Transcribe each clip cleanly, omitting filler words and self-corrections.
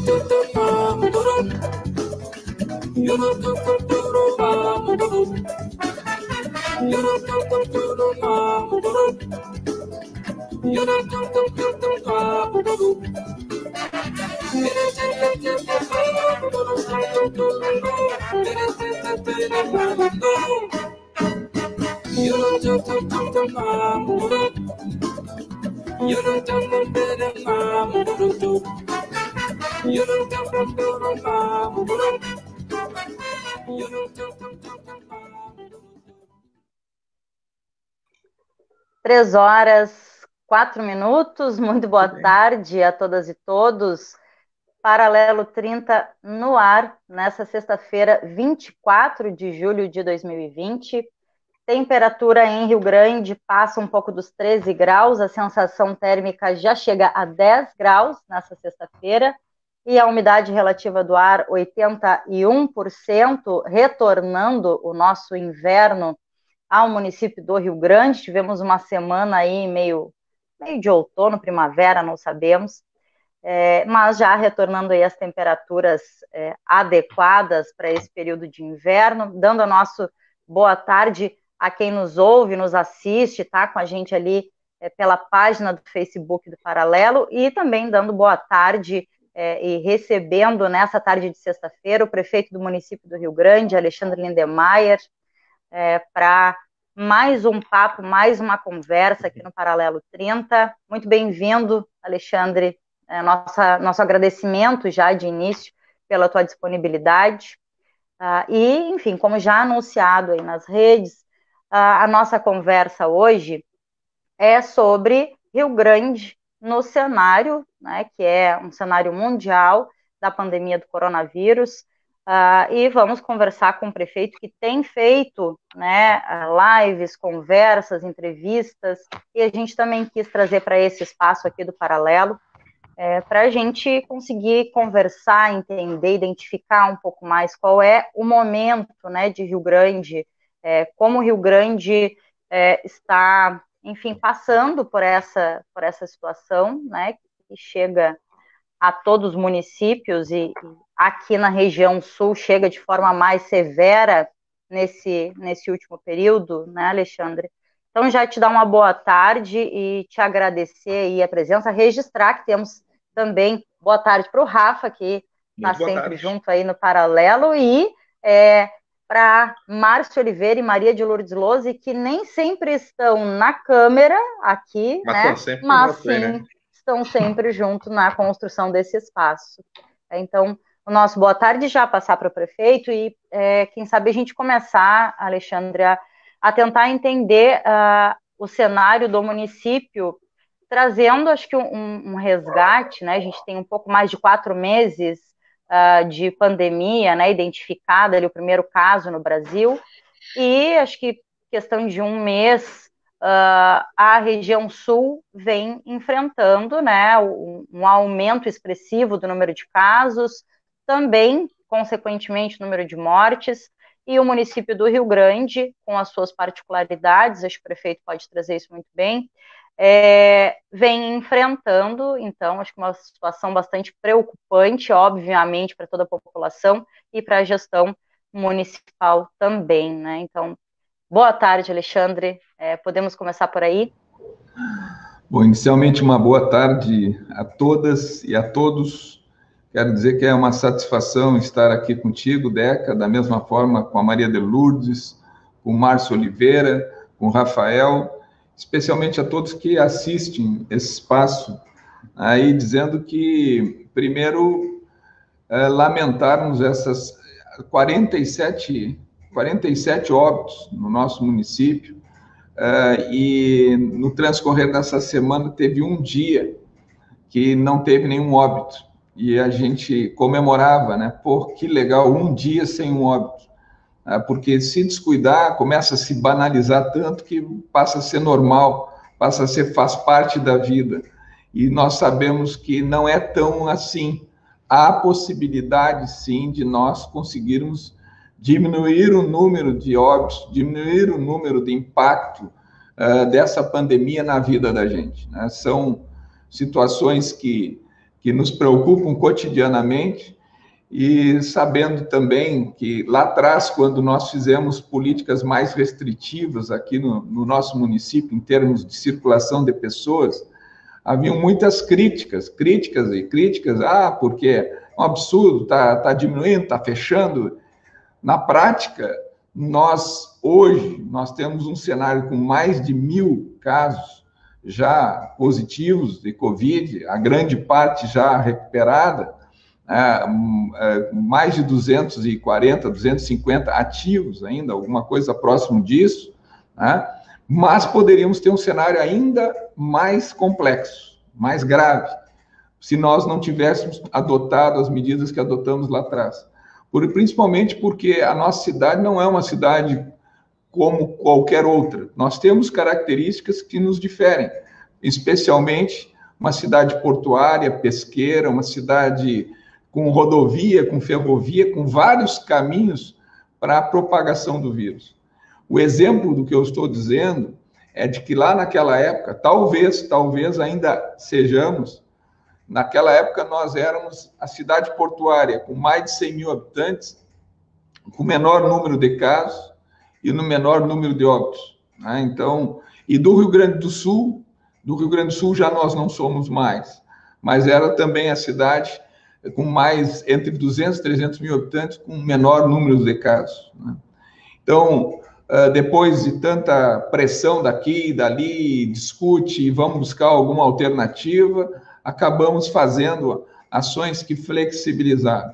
Três horas, 4 minutos. Muito boa tarde a todas e todos. Paralelo 30 no ar, nessa sexta-feira, 24 de julho de 2020. Temperatura em Rio Grande passa um pouco dos 13 graus, a sensação térmica já chega a 10 graus nessa sexta-feira, e a umidade relativa do ar, 81%, retornando o nosso inverno ao município do Rio Grande. Tivemos uma semana aí meio de outono, primavera, não sabemos, mas já retornando aí as temperaturas adequadas para esse período de inverno, dando a nossa boa tarde a quem nos ouve, nos assiste, tá com a gente ali pela página do Facebook do Paralelo, e também dando boa tarde e recebendo nessa tarde de sexta-feira o prefeito do município do Rio Grande, Alexandre Lindemeyer, para mais um papo, mais uma conversa aqui no Paralelo 30. Muito bem-vindo, Alexandre. Nosso agradecimento já de início pela tua disponibilidade. E, enfim, como já anunciado aí nas redes, a nossa conversa hoje é sobre Rio Grande no cenário, né, que é um cenário mundial da pandemia do coronavírus, e vamos conversar com o prefeito que tem feito, né, lives, conversas, entrevistas, e a gente também quis trazer para esse espaço aqui do Paralelo, para a gente conseguir conversar, entender, identificar um pouco mais qual é o momento, né, de Rio Grande, como o Rio Grande está, enfim, passando por essa situação, né, que chega a todos os municípios, e aqui na região sul chega de forma mais severa nesse último período, né, Alexandre? Então, já te dar uma boa tarde e te agradecer aí a presença, registrar que temos também boa tarde para o Rafa, que está sempre junto aí no Paralelo, e para Márcio Oliveira e Maria de Lourdes Lose, que nem sempre estão na câmera aqui, mas né? Mas sim, né? Estão sempre junto na construção desse espaço. Então, o nosso boa tarde já passar para o prefeito e quem sabe a gente começar, Alexandre, a tentar entender o cenário do município, trazendo, acho que um resgate, né? A gente tem um pouco mais de 4 meses de pandemia, né? Identificada ali o primeiro caso no Brasil, e acho que questão de um mês a região sul vem enfrentando, né, um aumento expressivo do número de casos, também, consequentemente, o número de mortes, e o município do Rio Grande, com as suas particularidades, acho que o prefeito pode trazer isso muito bem, vem enfrentando, então, acho que uma situação bastante preocupante, obviamente, para toda a população e para a gestão municipal também, né? Então, boa tarde, Alexandre. Podemos começar por aí? Bom, inicialmente, uma boa tarde a todas e a todos. Quero dizer que é uma satisfação estar aqui contigo, Deca, da mesma forma com a Maria de Lourdes, com o Márcio Oliveira, com o Rafael, especialmente a todos que assistem esse espaço, aí dizendo que, primeiro, lamentarmos essas 47 óbitos no nosso município, e no transcorrer dessa semana teve um dia que não teve nenhum óbito, e a gente comemorava, né? Pô, que legal, um dia sem um óbito, porque se descuidar, começa a se banalizar tanto que passa a ser normal, faz parte da vida, e nós sabemos que não é tão assim. Há possibilidade, sim, de nós conseguirmos diminuir o número de óbitos, diminuir o número de impacto dessa pandemia na vida da gente, né? São situações que que nos preocupam cotidianamente, e sabendo também que lá atrás, quando nós fizemos políticas mais restritivas aqui no nosso município, em termos de circulação de pessoas, haviam muitas críticas, porque é um absurdo, tá diminuindo, tá fechando. Na prática, hoje, nós temos um cenário com mais de 1.000 casos já positivos de Covid, a grande parte já recuperada, mais de 240, 250 ativos ainda, alguma coisa próximo disso, né? Mas poderíamos ter um cenário ainda mais complexo, mais grave, se nós não tivéssemos adotado as medidas que adotamos lá atrás. Principalmente porque a nossa cidade não é uma cidade como qualquer outra. Nós temos características que nos diferem, especialmente uma cidade portuária, pesqueira, uma cidade com rodovia, com ferrovia, com vários caminhos para a propagação do vírus. O exemplo do que eu estou dizendo é de que lá naquela época, talvez ainda sejamos, naquela época nós éramos a cidade portuária com mais de 100 mil habitantes, com o menor número de casos e no menor número de óbitos, né? Então, e do Rio Grande do Sul já nós não somos mais, mas era também a cidade com mais, entre 200 e 300 mil habitantes, com menor número de casos, né? Então, depois de tanta pressão daqui e dali, discute e vamos buscar alguma alternativa, acabamos fazendo ações que flexibilizaram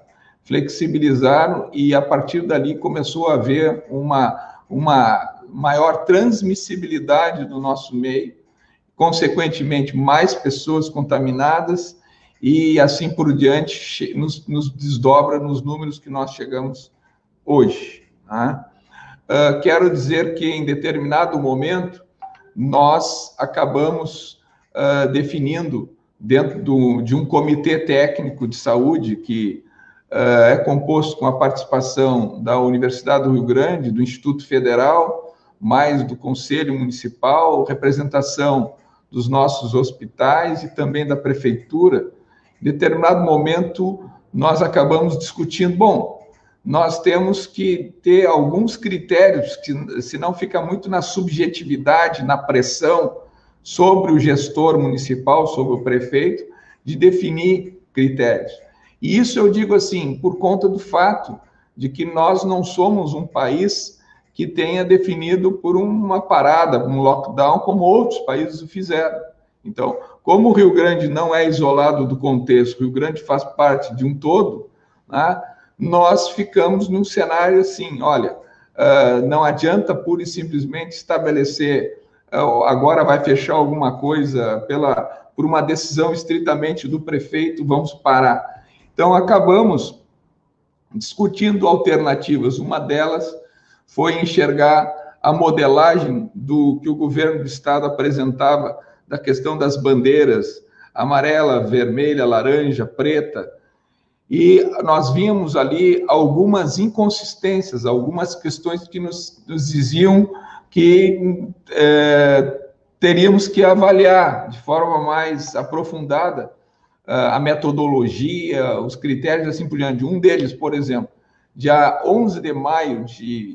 e a partir dali começou a haver uma maior transmissibilidade do nosso meio, consequentemente mais pessoas contaminadas e assim por diante nos desdobra nos números que nós chegamos hoje, né? Quero dizer que em determinado momento nós acabamos definindo dentro de um comitê técnico de saúde que é composto com a participação da Universidade do Rio Grande, do Instituto Federal, mais do Conselho Municipal, representação dos nossos hospitais e também da Prefeitura. Em determinado momento, nós acabamos discutindo, nós temos que ter alguns critérios, que senão fica muito na subjetividade, na pressão sobre o gestor municipal, sobre o prefeito, de definir critérios. E isso eu digo assim, por conta do fato de que nós não somos um país que tenha definido por uma parada, um lockdown, como outros países o fizeram. Então, como o Rio Grande não é isolado do contexto, o Rio Grande faz parte de um todo, né, nós ficamos num cenário assim, olha, não adianta pura e simplesmente estabelecer, agora vai fechar alguma coisa por uma decisão estritamente do prefeito, vamos parar. Então, acabamos discutindo alternativas. Uma delas foi enxergar a modelagem do que o governo do estado apresentava da questão das bandeiras amarela, vermelha, laranja, preta, e nós vimos ali algumas inconsistências, algumas questões que nos diziam que teríamos que avaliar de forma mais aprofundada a metodologia, os critérios, assim por diante. Um deles, por exemplo, dia 11 de maio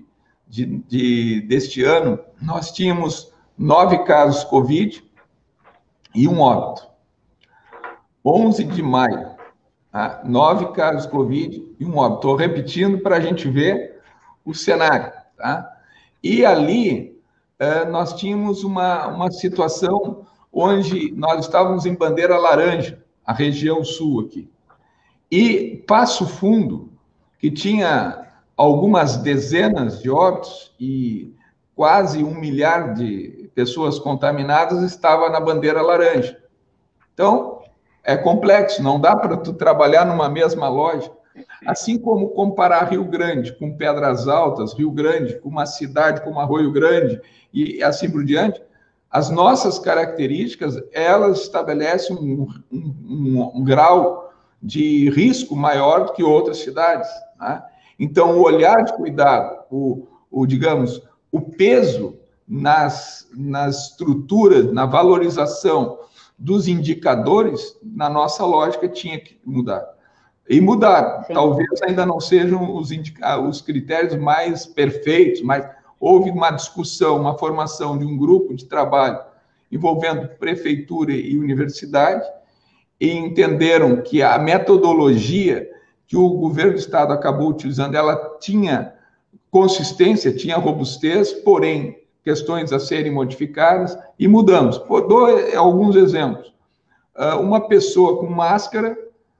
deste ano, nós tínhamos 9 casos Covid e um óbito. 11 de maio, 9 casos Covid e um óbito. Estou repetindo para a gente ver o cenário, tá? E ali nós tínhamos uma situação onde nós estávamos em bandeira laranja, a região sul aqui. E Passo Fundo, que tinha algumas dezenas de óbitos e quase 1 milhar de pessoas contaminadas, estava na bandeira laranja. Então, é complexo, não dá para tu trabalhar numa mesma lógica. Assim como comparar Rio Grande com Pedras Altas, Rio Grande com uma cidade como Arroio Grande e assim por diante, as nossas características, elas estabelecem um grau de risco maior do que outras cidades, né? Então, o olhar de cuidado, digamos, o peso nas estruturas, na valorização dos indicadores, na nossa lógica, tinha que mudar. E mudar. Sim. Talvez ainda não sejam os critérios mais perfeitos, mas houve uma discussão, uma formação de um grupo de trabalho envolvendo prefeitura e universidade, e entenderam que a metodologia que o governo do estado acabou utilizando, ela tinha consistência, tinha robustez, porém, questões a serem modificadas, e mudamos. Dou alguns exemplos. Uma pessoa com máscara,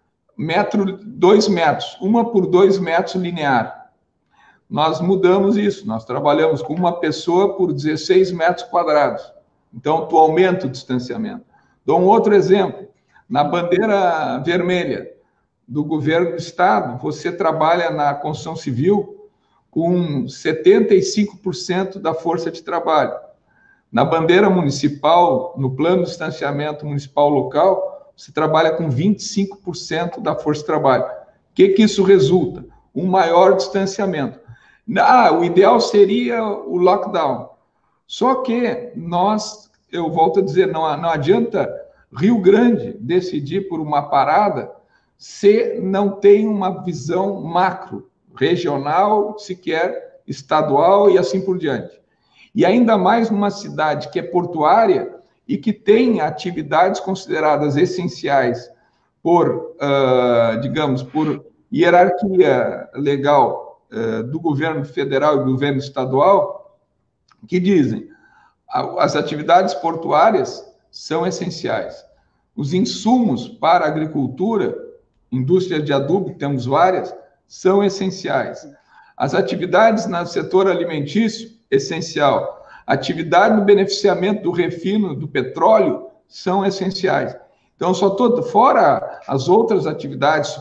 2 metros, 1 por 2 metros linear. Nós mudamos isso, nós trabalhamos com uma pessoa por 16 metros quadrados. Então, tu aumenta o distanciamento. Dou um outro exemplo. Na bandeira vermelha do governo do estado, você trabalha na construção civil com 75% da força de trabalho. Na bandeira municipal, no plano de distanciamento municipal local, você trabalha com 25% da força de trabalho. O que isso resulta? Um maior distanciamento. O ideal seria o lockdown. Só que eu volto a dizer, não adianta Rio Grande decidir por uma parada se não tem uma visão macro, regional, sequer estadual e assim por diante. E ainda mais numa cidade que é portuária e que tem atividades consideradas essenciais digamos, por hierarquia legal do governo federal e do governo estadual, que dizem as atividades portuárias são essenciais. Os insumos para a agricultura, indústria de adubo, temos várias, são essenciais. As atividades no setor alimentício, essencial. Atividade no beneficiamento do refino do petróleo são essenciais. Então, fora as outras atividades,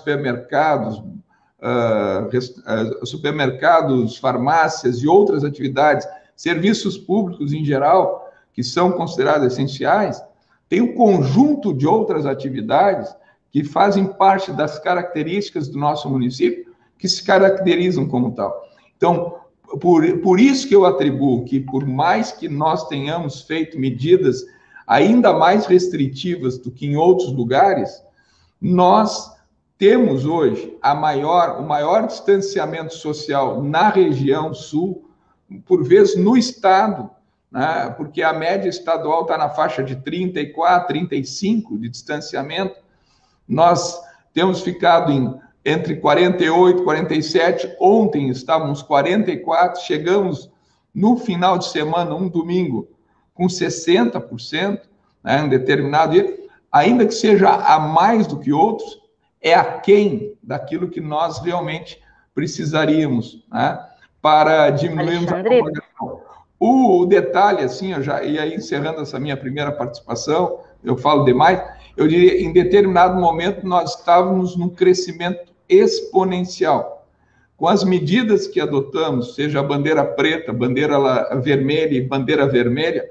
supermercados, farmácias e outras atividades, serviços públicos em geral, que são considerados essenciais, tem um conjunto de outras atividades que fazem parte das características do nosso município, que se caracterizam como tal. Então, por isso que eu atribuo que, por mais que nós tenhamos feito medidas ainda mais restritivas do que em outros lugares, nós temos hoje o maior distanciamento social na região sul, por vezes no estado, né? Porque a média estadual está na faixa de 34, 35 de distanciamento. Nós temos ficado entre 48, 47, ontem estávamos 44, chegamos no final de semana, um domingo, com 60%, né, em determinado dia, ainda que seja a mais do que outros, é aquém daquilo que nós realmente precisaríamos, né, para diminuirmos a propagação. O detalhe, assim, e aí encerrando essa minha primeira participação, eu falo demais, eu diria, em determinado momento, nós estávamos num crescimento exponencial. Com as medidas que adotamos, seja a bandeira preta, bandeira vermelha e bandeira vermelha,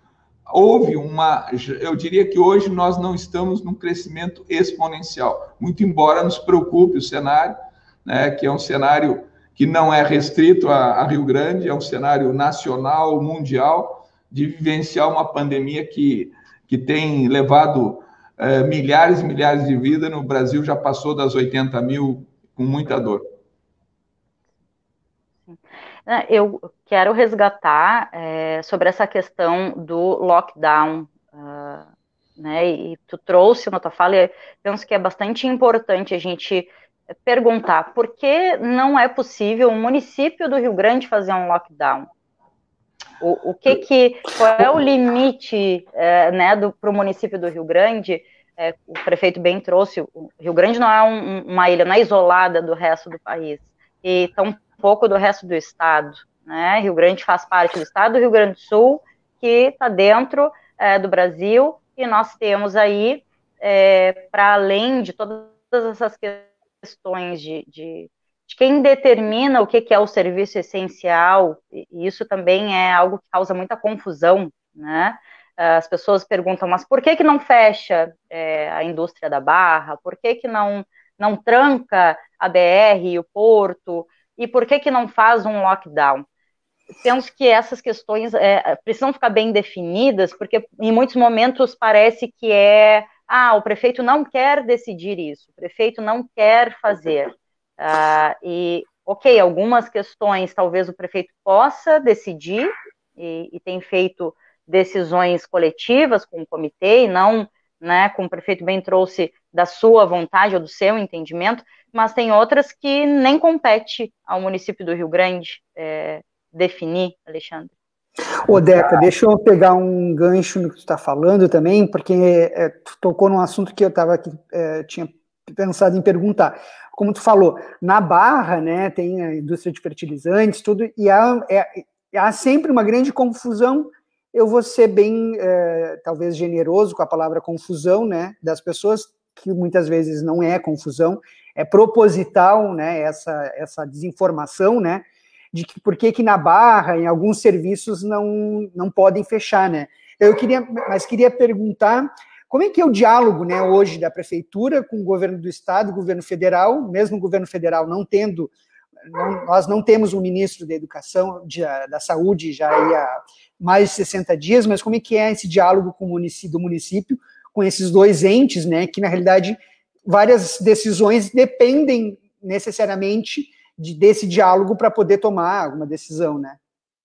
eu diria que hoje nós não estamos num crescimento exponencial, muito embora nos preocupe o cenário, né, que é um cenário que não é restrito a Rio Grande, é um cenário nacional, mundial, de vivenciar uma pandemia que tem levado milhares e milhares de vidas. No Brasil já passou das 80 mil, com muita dor. Eu quero resgatar sobre essa questão do lockdown, né? E tu trouxe na tua fala, e penso que é bastante importante a gente perguntar por que não é possível o município do Rio Grande fazer um lockdown? Qual é o limite, né, para o município do Rio Grande? O prefeito bem trouxe, o Rio Grande não é uma ilha, não é isolada do resto do país, e tampouco do resto do estado, né? Rio Grande faz parte do estado do Rio Grande do Sul, que está dentro do Brasil, e nós temos aí, para além de todas essas questões de quem determina o que é o serviço essencial, e isso também é algo que causa muita confusão, né? As pessoas perguntam, mas por que não fecha a indústria da barra? Por que não tranca a BR e o porto? E por que não faz um lockdown? penso que essas questões precisam ficar bem definidas, porque em muitos momentos parece que o prefeito não quer decidir isso, o prefeito não quer fazer. Ok, algumas questões talvez o prefeito possa decidir, e tem feito decisões coletivas com o comitê, e não, né, como o prefeito bem trouxe, da sua vontade ou do seu entendimento, mas tem outras que nem compete ao município do Rio Grande definir, Alexandre. Ô, Deca, deixa eu pegar um gancho no que tu está falando também, porque tu tocou num assunto que eu tinha pensado em perguntar. Como tu falou, na Barra, né, tem a indústria de fertilizantes, tudo, e há sempre uma grande confusão. Eu vou ser bem, talvez, generoso com a palavra confusão, né, das pessoas, que muitas vezes não é confusão, é proposital, né, essa desinformação, né, de que por que na Barra, em alguns serviços, não podem fechar, né. Mas queria perguntar como é que é o diálogo, né, hoje da prefeitura com o governo do estado, governo federal, mesmo o governo federal nós não temos um ministro da educação, da saúde já há mais de 60 dias, mas como é que é esse diálogo com do município, com esses dois entes, né, que na realidade várias decisões dependem necessariamente desse diálogo para poder tomar alguma decisão, né?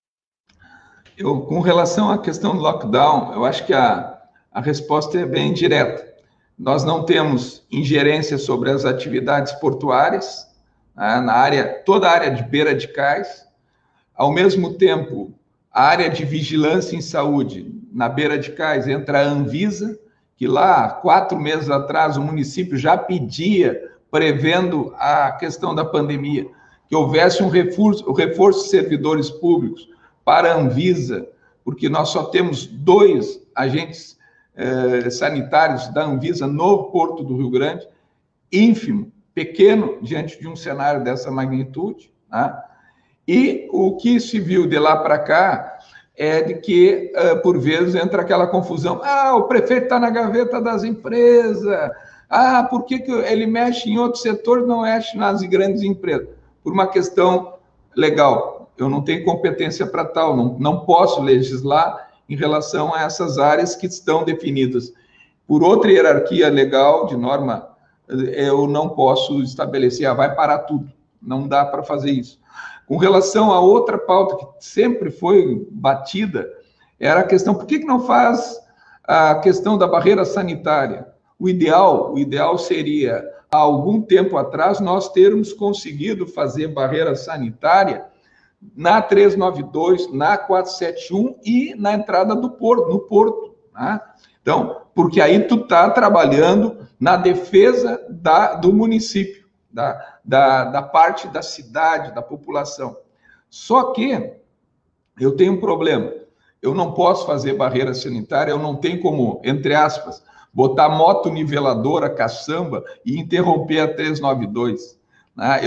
Com relação à questão do lockdown, eu acho que a resposta é bem direta. Nós não temos ingerência sobre as atividades portuárias, né, toda a área de beira de cais. Ao mesmo tempo, a área de vigilância em saúde, na beira de cais, entra a Anvisa, que lá, 4 meses atrás, o município já pedia, prevendo a questão da pandemia, que houvesse um reforço de servidores públicos para a Anvisa, porque nós só temos 2 agentes sanitários da Anvisa no Porto do Rio Grande, ínfimo, pequeno, diante de um cenário dessa magnitude, né? E o que se viu de lá para cá é de que, por vezes, entra aquela confusão. O prefeito está na gaveta das empresas. Por que ele mexe em outros setores, não mexe nas grandes empresas? Por uma questão legal. Eu não tenho competência para tal, não posso legislar em relação a essas áreas que estão definidas. Por outra hierarquia legal, de norma, eu não posso estabelecer, vai parar tudo. Não dá para fazer isso. Com relação a outra pauta que sempre foi batida, era a questão, por que não faz a questão da barreira sanitária? O ideal seria, há algum tempo atrás, nós termos conseguido fazer barreira sanitária na 392, na 471 e na entrada do Porto, no Porto. Né? Então, porque aí tu está trabalhando na defesa do município, da parte da cidade, da população. Só que eu tenho um problema. Eu não posso fazer barreira sanitária, eu não tenho como, entre aspas, botar moto niveladora, caçamba e interromper a 392. Né?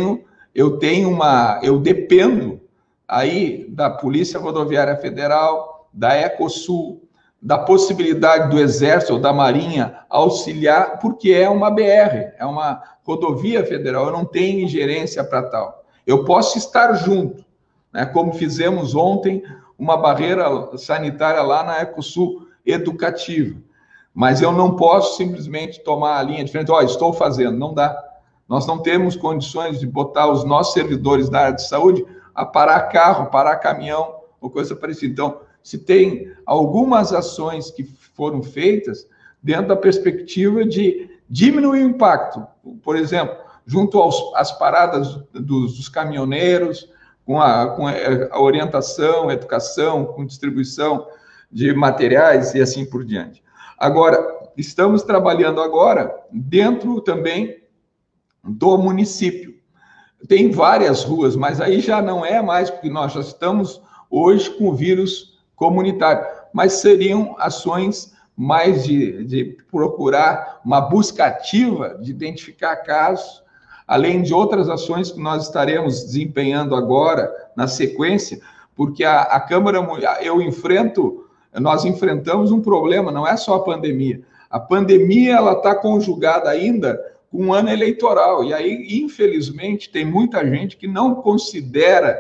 Eu dependo aí da Polícia Rodoviária Federal, da Ecosul, da possibilidade do Exército ou da Marinha auxiliar, porque é uma BR, é uma rodovia federal, eu não tenho ingerência para tal. Eu posso estar junto, né, como fizemos ontem, uma barreira sanitária lá na Ecosul educativa, mas eu não posso simplesmente tomar a linha de frente, estou fazendo, não dá. Nós não temos condições de botar os nossos servidores da área de saúde a parar carro, parar caminhão, ou coisa parecida. Então, se tem algumas ações que foram feitas dentro da perspectiva de diminuir o impacto, por exemplo, junto às paradas dos caminhoneiros, com a orientação, educação, com distribuição de materiais e assim por diante. Agora, estamos trabalhando agora dentro também do município. Tem várias ruas, mas aí já não é mais, porque nós já estamos hoje com o vírus comunitário, mas seriam ações mais de procurar uma busca ativa de identificar casos, além de outras ações que nós estaremos desempenhando agora, na sequência, porque a Câmara, nós enfrentamos um problema, não é só a pandemia. A pandemia, ela está conjugada ainda com um ano eleitoral, e aí, infelizmente, tem muita gente que não considera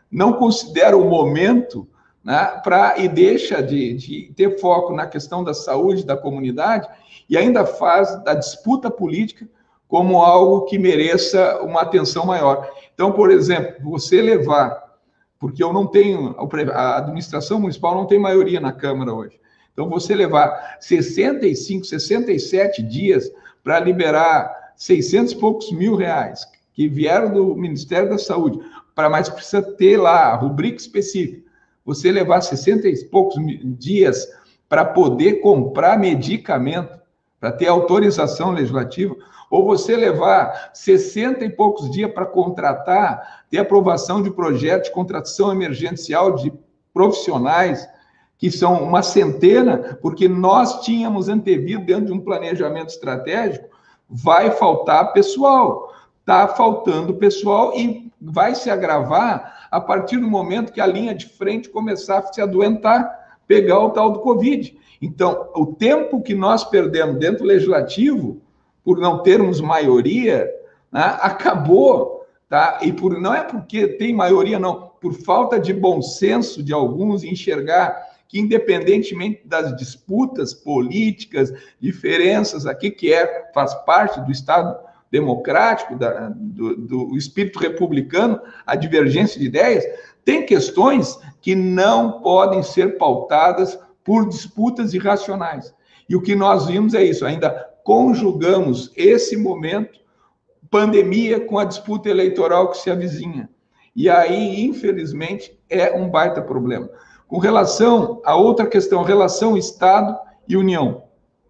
não considera o momento, né, e deixa de ter foco na questão da saúde da comunidade e ainda faz da disputa política como algo que mereça uma atenção maior. Então, por exemplo, você levar, porque eu não tenho, a administração municipal não tem maioria na Câmara hoje, então você levar 65, 67 dias para liberar 600 e poucos mil reais que vieram do Ministério da Saúde, mas precisa ter lá a rubrica específica, você levar 60 e poucos dias para poder comprar medicamento, para ter autorização legislativa, ou você levar 60 e poucos dias para contratar, ter aprovação de projeto de contratação emergencial de profissionais, que são uma centena, porque nós tínhamos antevido dentro de um planejamento estratégico, vai faltar pessoal. Está faltando pessoal e vai se agravar a partir do momento que a linha de frente começar a se adoentar, pegar o tal do Covid. Então, o tempo que nós perdemos dentro do legislativo, por não termos maioria, né, acabou, tá? E não é porque tem maioria, não, por falta de bom senso de alguns enxergar que, independentemente das disputas políticas, diferenças aqui, faz parte do Estado democrático, do espírito republicano, a divergência de ideias, tem questões que não podem ser pautadas por disputas irracionais. E o que nós vimos é isso, ainda conjugamos esse momento, pandemia, com a disputa eleitoral que se avizinha. E aí, infelizmente, é um baita problema. Com relação a outra questão, relação Estado e União.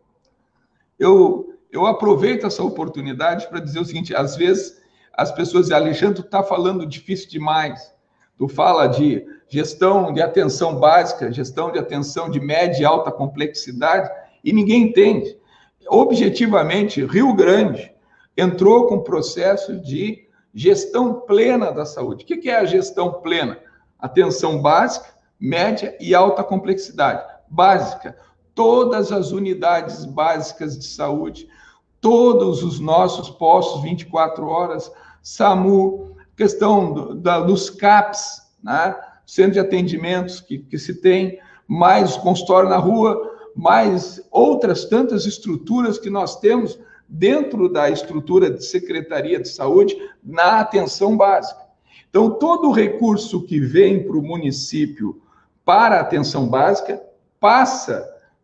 Eu aproveito essa oportunidade para dizer o seguinte, às vezes as pessoas dizem, Alexandre, tu está falando difícil demais. Tu fala de gestão de atenção básica, gestão de atenção de média e alta complexidade, e ninguém entende. Objetivamente, Rio Grande entrou com processo de gestão plena da saúde. O que é a gestão plena? Atenção básica, média e alta complexidade. Básica, todas as unidades básicas de saúde, todos os nossos postos 24 horas, SAMU, questão dos CAPs, né? Centro de atendimentos que se tem, mais consultório na rua, mais outras tantas estruturas que nós temos dentro da estrutura de Secretaria de Saúde na atenção básica. Então, todo o recurso que vem para o município para a atenção básica passa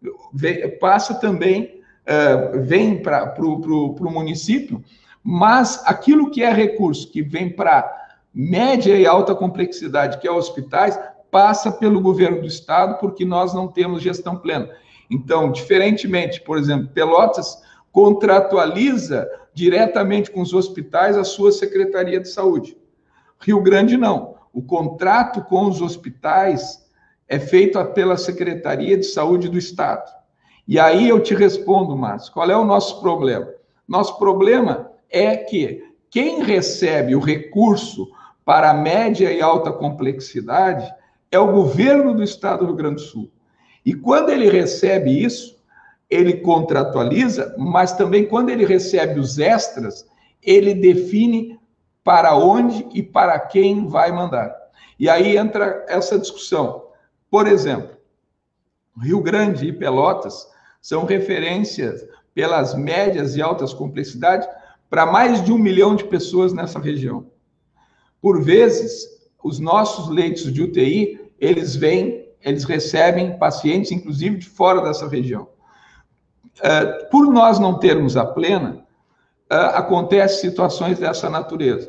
também, vem para o município, mas aquilo que é recurso que vem para média e alta complexidade, que é hospitais, passa pelo governo do estado, porque nós não temos gestão plena. Então, diferentemente, por exemplo, Pelotas contratualiza diretamente com os hospitais a sua Secretaria de Saúde. Rio Grande não. O contrato com os hospitais é feito pela Secretaria de Saúde do Estado. E aí eu te respondo, Márcio, qual é o nosso problema? Nosso problema é que quem recebe o recurso para a média e alta complexidade é o governo do Estado do Rio Grande do Sul. E quando ele recebe isso, ele contratualiza, mas também quando ele recebe os extras, ele define para onde e para quem vai mandar. E aí entra essa discussão. Por exemplo, Rio Grande e Pelotas são referências pelas médias e altas complexidades para mais de 1 milhão de pessoas nessa região. Por vezes, os nossos leitos de UTI, eles recebem pacientes, inclusive, de fora dessa região. Por nós não termos a plena, acontecem situações dessa natureza.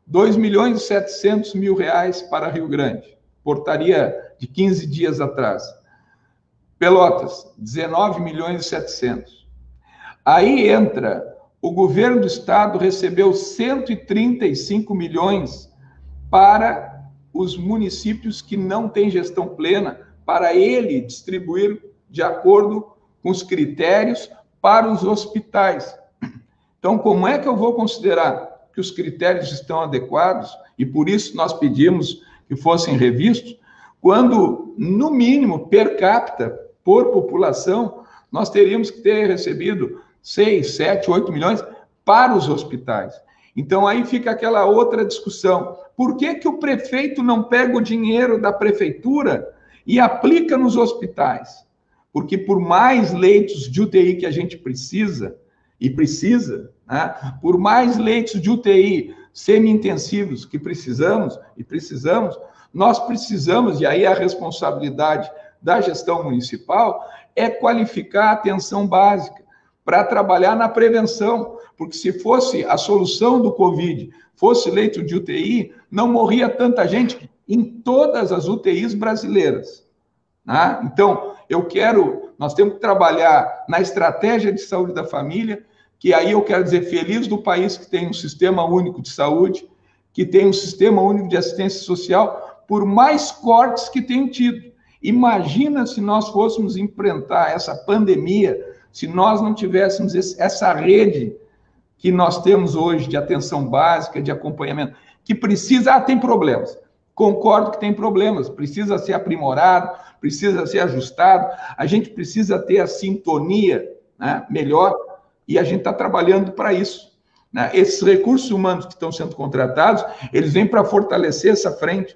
2.700.000 reais para Rio Grande, portaria de 15 dias atrás. Pelotas, 19.700.000. Aí entra, o governo do estado recebeu 135 milhões para os municípios que não têm gestão plena, para ele distribuir de acordo com os critérios para os hospitais. Então, como é que eu vou considerar que os critérios estão adequados, e por isso nós pedimos que fossem revistos, quando, no mínimo, per capita, por população, nós teríamos que ter recebido 6, 7, 8 milhões para os hospitais. Então, aí fica aquela outra discussão. Por que que o prefeito não pega o dinheiro da prefeitura e aplica nos hospitais? Porque por mais leitos de UTI que a gente precisa, né, por mais leitos de UTI semi-intensivos que precisamos, nós precisamos, e aí a responsabilidade da gestão municipal é qualificar a atenção básica para trabalhar na prevenção, porque se fosse a solução do Covid, fosse leito de UTI, não morria tanta gente em todas as UTIs brasileiras, né? Então, nós temos que trabalhar na estratégia de saúde da família, que aí eu quero dizer, feliz do país que tem um sistema único de saúde, que tem um sistema único de assistência social, por mais cortes que tenham tido. Imagina se nós fôssemos enfrentar essa pandemia, se nós não tivéssemos essa rede que nós temos hoje de atenção básica, de acompanhamento, que precisa, tem problemas. Concordo que tem problemas, precisa ser aprimorado, precisa ser ajustado, a gente precisa ter a sintonia, né, melhor, e a gente está trabalhando para isso, né? Esses recursos humanos que estão sendo contratados, eles vêm para fortalecer essa frente.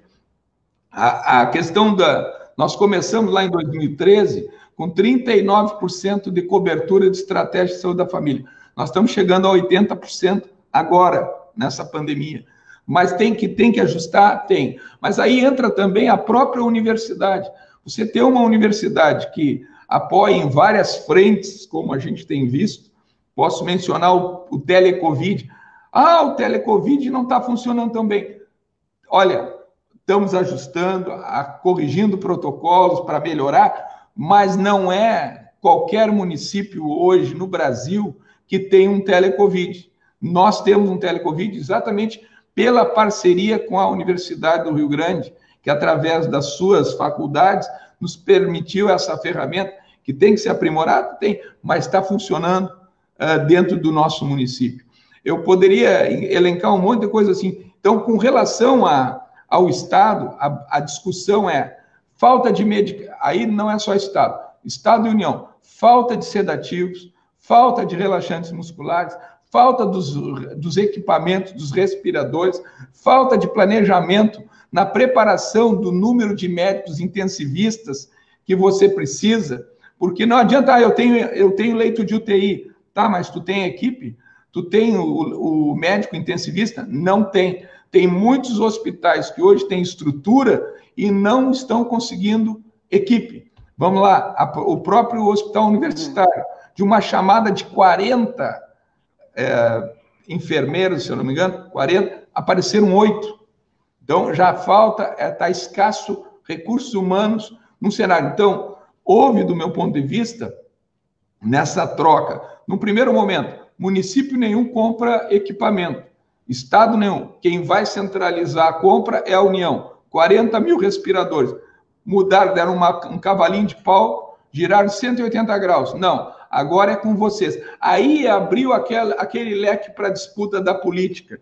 A questão nós começamos lá em 2013 com 39% de cobertura de estratégia de saúde da família. Nós estamos chegando a 80% agora, nessa pandemia. Mas tem que ajustar? Tem. Mas aí entra também a própria universidade. Você ter uma universidade que apoia em várias frentes, como a gente tem visto, posso mencionar o telecovid. O telecovid não está funcionando tão bem. Olha, estamos ajustando, corrigindo protocolos para melhorar, mas não é qualquer município hoje no Brasil que tem um telecovid. Nós temos um telecovid exatamente pela parceria com a Universidade do Rio Grande, que através das suas faculdades nos permitiu essa ferramenta, que tem que ser aprimorada, mas está funcionando dentro do nosso município. Eu poderia elencar um monte de coisa assim. Então, com relação ao Estado, a discussão é falta de medicamentos, aí não é só Estado e União, falta de sedativos, falta de relaxantes musculares, falta dos equipamentos, dos respiradores, falta de planejamento na preparação do número de médicos intensivistas que você precisa, porque não adianta, eu tenho leito de UTI, tá, mas tu tem equipe? Tu tem o médico intensivista? Não tem. Tem muitos hospitais que hoje têm estrutura e não estão conseguindo equipe. Vamos lá, o próprio hospital universitário, de uma chamada de 40 enfermeiros, se eu não me engano, 40, apareceram 8. Então, já falta, está escasso recursos humanos no cenário. Então, houve, do meu ponto de vista, nessa troca, no primeiro momento, município nenhum compra equipamento, Estado nenhum. Quem vai centralizar a compra é a União. 40 mil respiradores. Mudaram, deram um cavalinho de pau, giraram 180 graus. Não, agora é com vocês. Aí abriu aquele leque para disputa da política.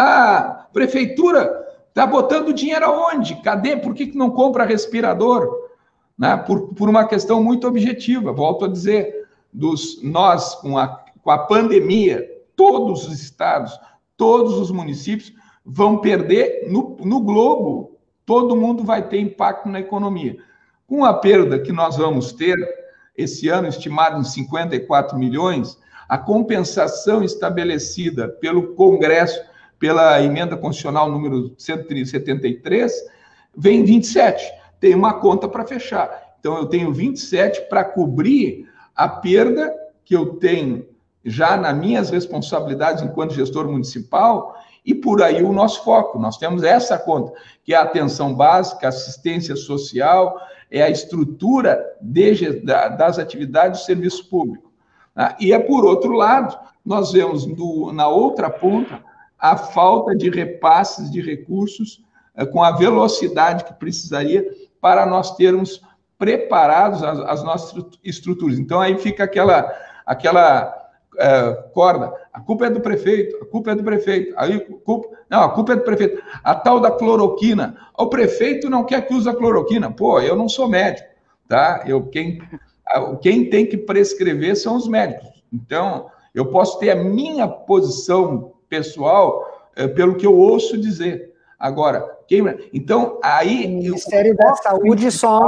Prefeitura está botando dinheiro aonde? Cadê? Por que não compra respirador? Né? Por uma questão muito objetiva. Volto a dizer, nós, com a pandemia, todos os estados, todos os municípios vão perder no globo. Todo mundo vai ter impacto na economia. Com a perda que nós vamos ter, esse ano estimado em 54 milhões, a compensação estabelecida pelo Congresso, pela emenda constitucional número 173, vem 27. Tem uma conta para fechar. Então, eu tenho 27 para cobrir a perda que eu tenho já nas minhas responsabilidades enquanto gestor municipal, e por aí o nosso foco. Nós temos essa conta, que é a atenção básica, a assistência social, é a estrutura das atividades do serviço público. E por outro lado, nós vemos na outra ponta a falta de repasses de recursos com a velocidade que precisaria para nós termos preparados as nossas estruturas. Então, aí fica aquela corda, a culpa é do prefeito, a culpa é do prefeito, a culpa é do prefeito, a tal da cloroquina, o prefeito não quer que use a cloroquina, eu não sou médico, tá? Quem tem que prescrever são os médicos, então eu posso ter a minha posição pessoal, pelo que eu ouço dizer. Agora, então, aí... O Ministério da Saúde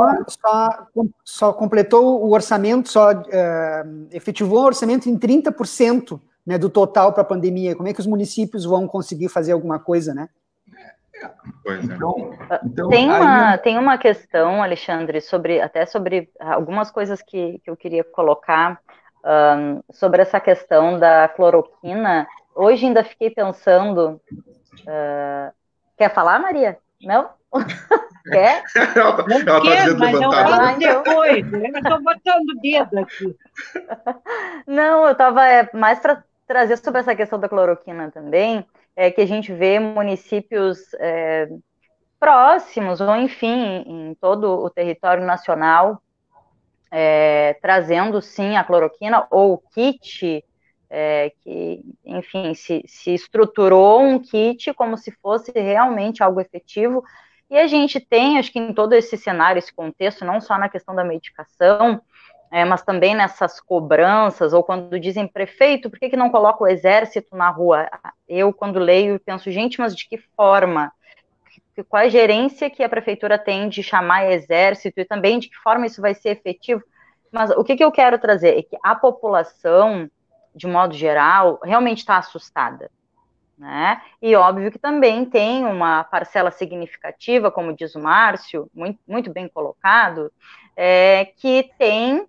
só completou o orçamento, efetivou o orçamento em 30%, né, do total para a pandemia. Como é que os municípios vão conseguir fazer alguma coisa, né? Então, tem uma questão, Alexandre, até sobre algumas coisas que eu queria colocar sobre essa questão da cloroquina. Hoje ainda fiquei pensando... quer falar, Maria? Não? Quer? Ela está levantada. Depois, eu estou botando o dedo aqui. Não, eu estava mais para trazer sobre essa questão da cloroquina também, que a gente vê municípios próximos, ou enfim, em todo o território nacional, trazendo sim a cloroquina ou o kit, que, enfim, se estruturou um kit como se fosse realmente algo efetivo. E a gente tem, acho que em todo esse cenário, esse contexto, não só na questão da medicação, mas também nessas cobranças, ou quando dizem, prefeito, por que não coloca o exército na rua? Eu, quando leio, penso, gente, mas de que forma? Qual a gerência que a prefeitura tem de chamar exército e também de que forma isso vai ser efetivo? Mas o que eu quero trazer é que a população, de modo geral, realmente está assustada, né? E óbvio que também tem uma parcela significativa, como diz o Márcio, muito, muito bem colocado, que tem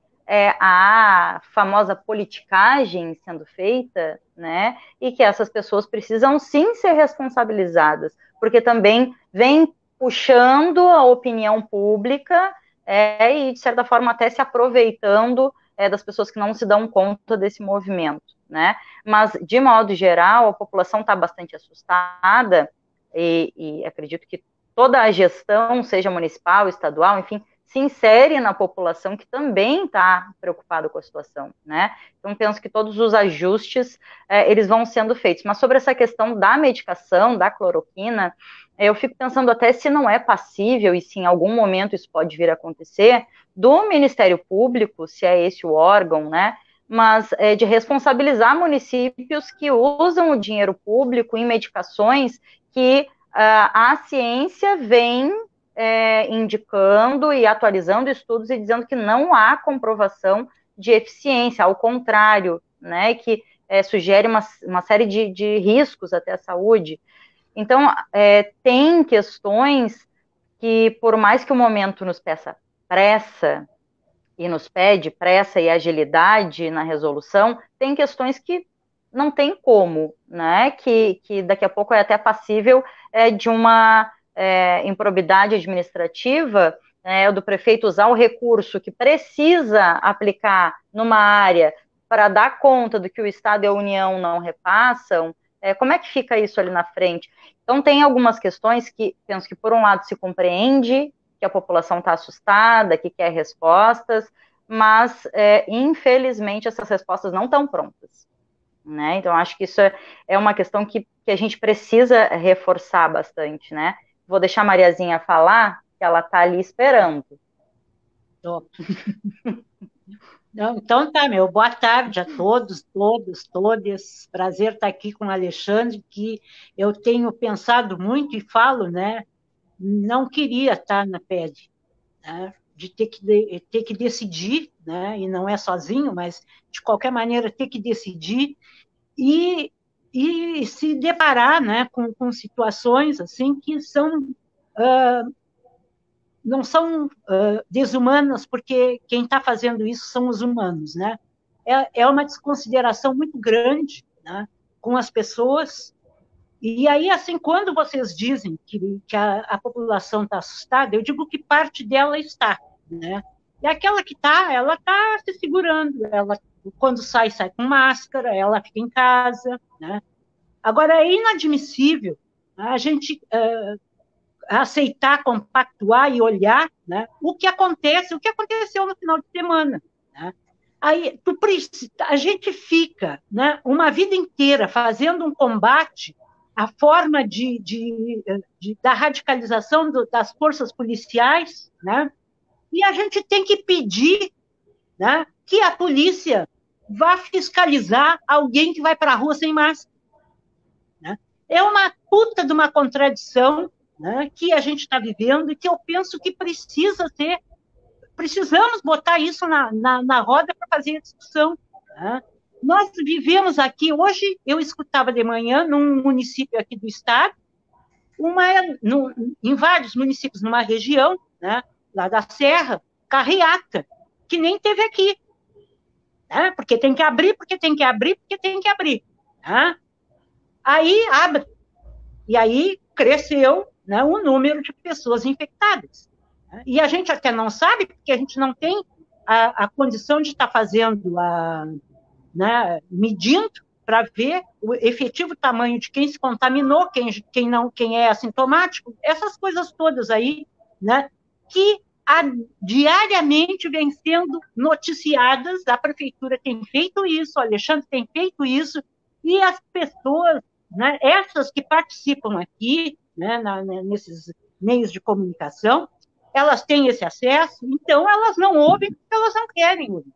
a famosa politicagem sendo feita, né? E que essas pessoas precisam sim ser responsabilizadas, porque também vem puxando a opinião pública e, de certa forma, até se aproveitando das pessoas que não se dão conta desse movimento, né? Mas, de modo geral, a população está bastante assustada e acredito que toda a gestão, seja municipal, estadual, enfim, se insere na população que também está preocupada com a situação, né? Então, penso que todos os ajustes, eles vão sendo feitos. Mas sobre essa questão da medicação, da cloroquina, eu fico pensando até se não é passível, e se em algum momento isso pode vir a acontecer, do Ministério Público, se é esse o órgão, né? Mas de responsabilizar municípios que usam o dinheiro público em medicações que a ciência vem indicando e atualizando estudos e dizendo que não há comprovação de eficiência, ao contrário, né, que sugere uma série de riscos até à saúde. Então, tem questões que, por mais que o momento nos peça pressa, e nos pede pressa e agilidade na resolução, tem questões que não tem como, né, que daqui a pouco é até passível de uma improbidade administrativa, do prefeito usar o recurso que precisa aplicar numa área para dar conta do que o Estado e a União não repassam. Como é que fica isso ali na frente? Então, tem algumas questões que, penso que, por um lado, se compreende que a população está assustada, que quer respostas, mas, infelizmente, essas respostas não estão prontas, né? Então, acho que isso é uma questão que a gente precisa reforçar bastante, né? Vou deixar a Mariazinha falar, que ela está ali esperando. Não, então tá, boa tarde a todos, todas. Prazer estar aqui com o Alexandre, que eu tenho pensado muito e falo, né? Não queria estar na PED, né, de ter que decidir, né, e não é sozinho, mas de qualquer maneira ter que decidir e se deparar, né, com situações assim que não são desumanas, porque quem está fazendo isso são os humanos, né? É uma desconsideração muito grande, né, com as pessoas. E aí, assim, quando vocês dizem que a população está assustada, eu digo que parte dela está, né? E aquela que está, ela está se segurando, ela, quando sai com máscara, ela fica em casa, né? Agora, é inadmissível a gente aceitar, compactuar e olhar, né, o que aconteceu no final de semana, né? Aí, a gente fica, né, uma vida inteira fazendo um combate à forma da radicalização das forças policiais, né? E a gente tem que pedir, né, que a polícia vá fiscalizar alguém que vai para a rua sem máscara. É uma puta de uma contradição, né, que a gente está vivendo e que eu penso que precisamos botar isso na roda para fazer a discussão. Né? Nós vivemos aqui, hoje eu escutava de manhã, num município aqui do estado, em vários municípios, numa região, né, lá da Serra, carreata, que nem teve aqui. Né? Porque tem que abrir, porque tem que abrir, porque tem que abrir. Né? Aí abre. E aí cresceu, né, o número de pessoas infectadas. Né? E a gente até não sabe, porque a gente não tem a condição de estar fazendo, né, medindo para ver o efetivo tamanho de quem se contaminou, quem é assintomático, essas coisas todas aí, né, que diariamente vêm sendo noticiadas. A prefeitura tem feito isso, o Alexandre tem feito isso, e as pessoas, né, essas que participam aqui, né, nesses meios de comunicação, elas têm esse acesso, então elas não ouvem porque elas não querem ouvir.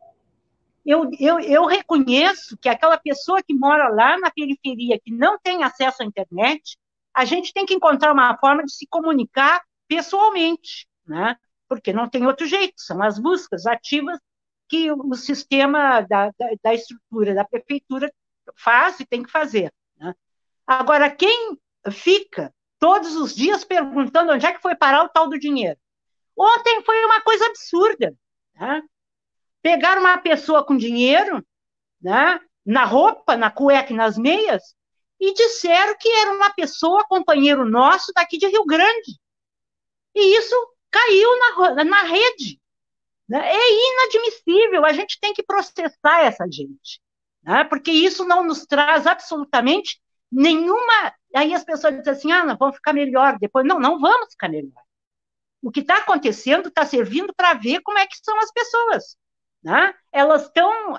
Eu reconheço que aquela pessoa que mora lá na periferia, que não tem acesso à internet, a gente tem que encontrar uma forma de se comunicar pessoalmente, né? Porque não tem outro jeito, são as buscas ativas que o sistema da estrutura da prefeitura faz e tem que fazer. Né? Agora, quem fica todos os dias perguntando onde é que foi parar o tal do dinheiro? Ontem foi uma coisa absurda. Né? Pegaram uma pessoa com dinheiro, né, na roupa, na cueca e nas meias, e disseram que era uma pessoa, companheiro nosso, daqui de Rio Grande. E isso caiu na rede. Né? É inadmissível, a gente tem que processar essa gente. Né? Porque isso não nos traz absolutamente nenhuma... Aí as pessoas dizem assim, nós vamos ficar melhor depois. Não, não vamos ficar melhor. O que está acontecendo está servindo para ver como é que são as pessoas. Né? Elas estão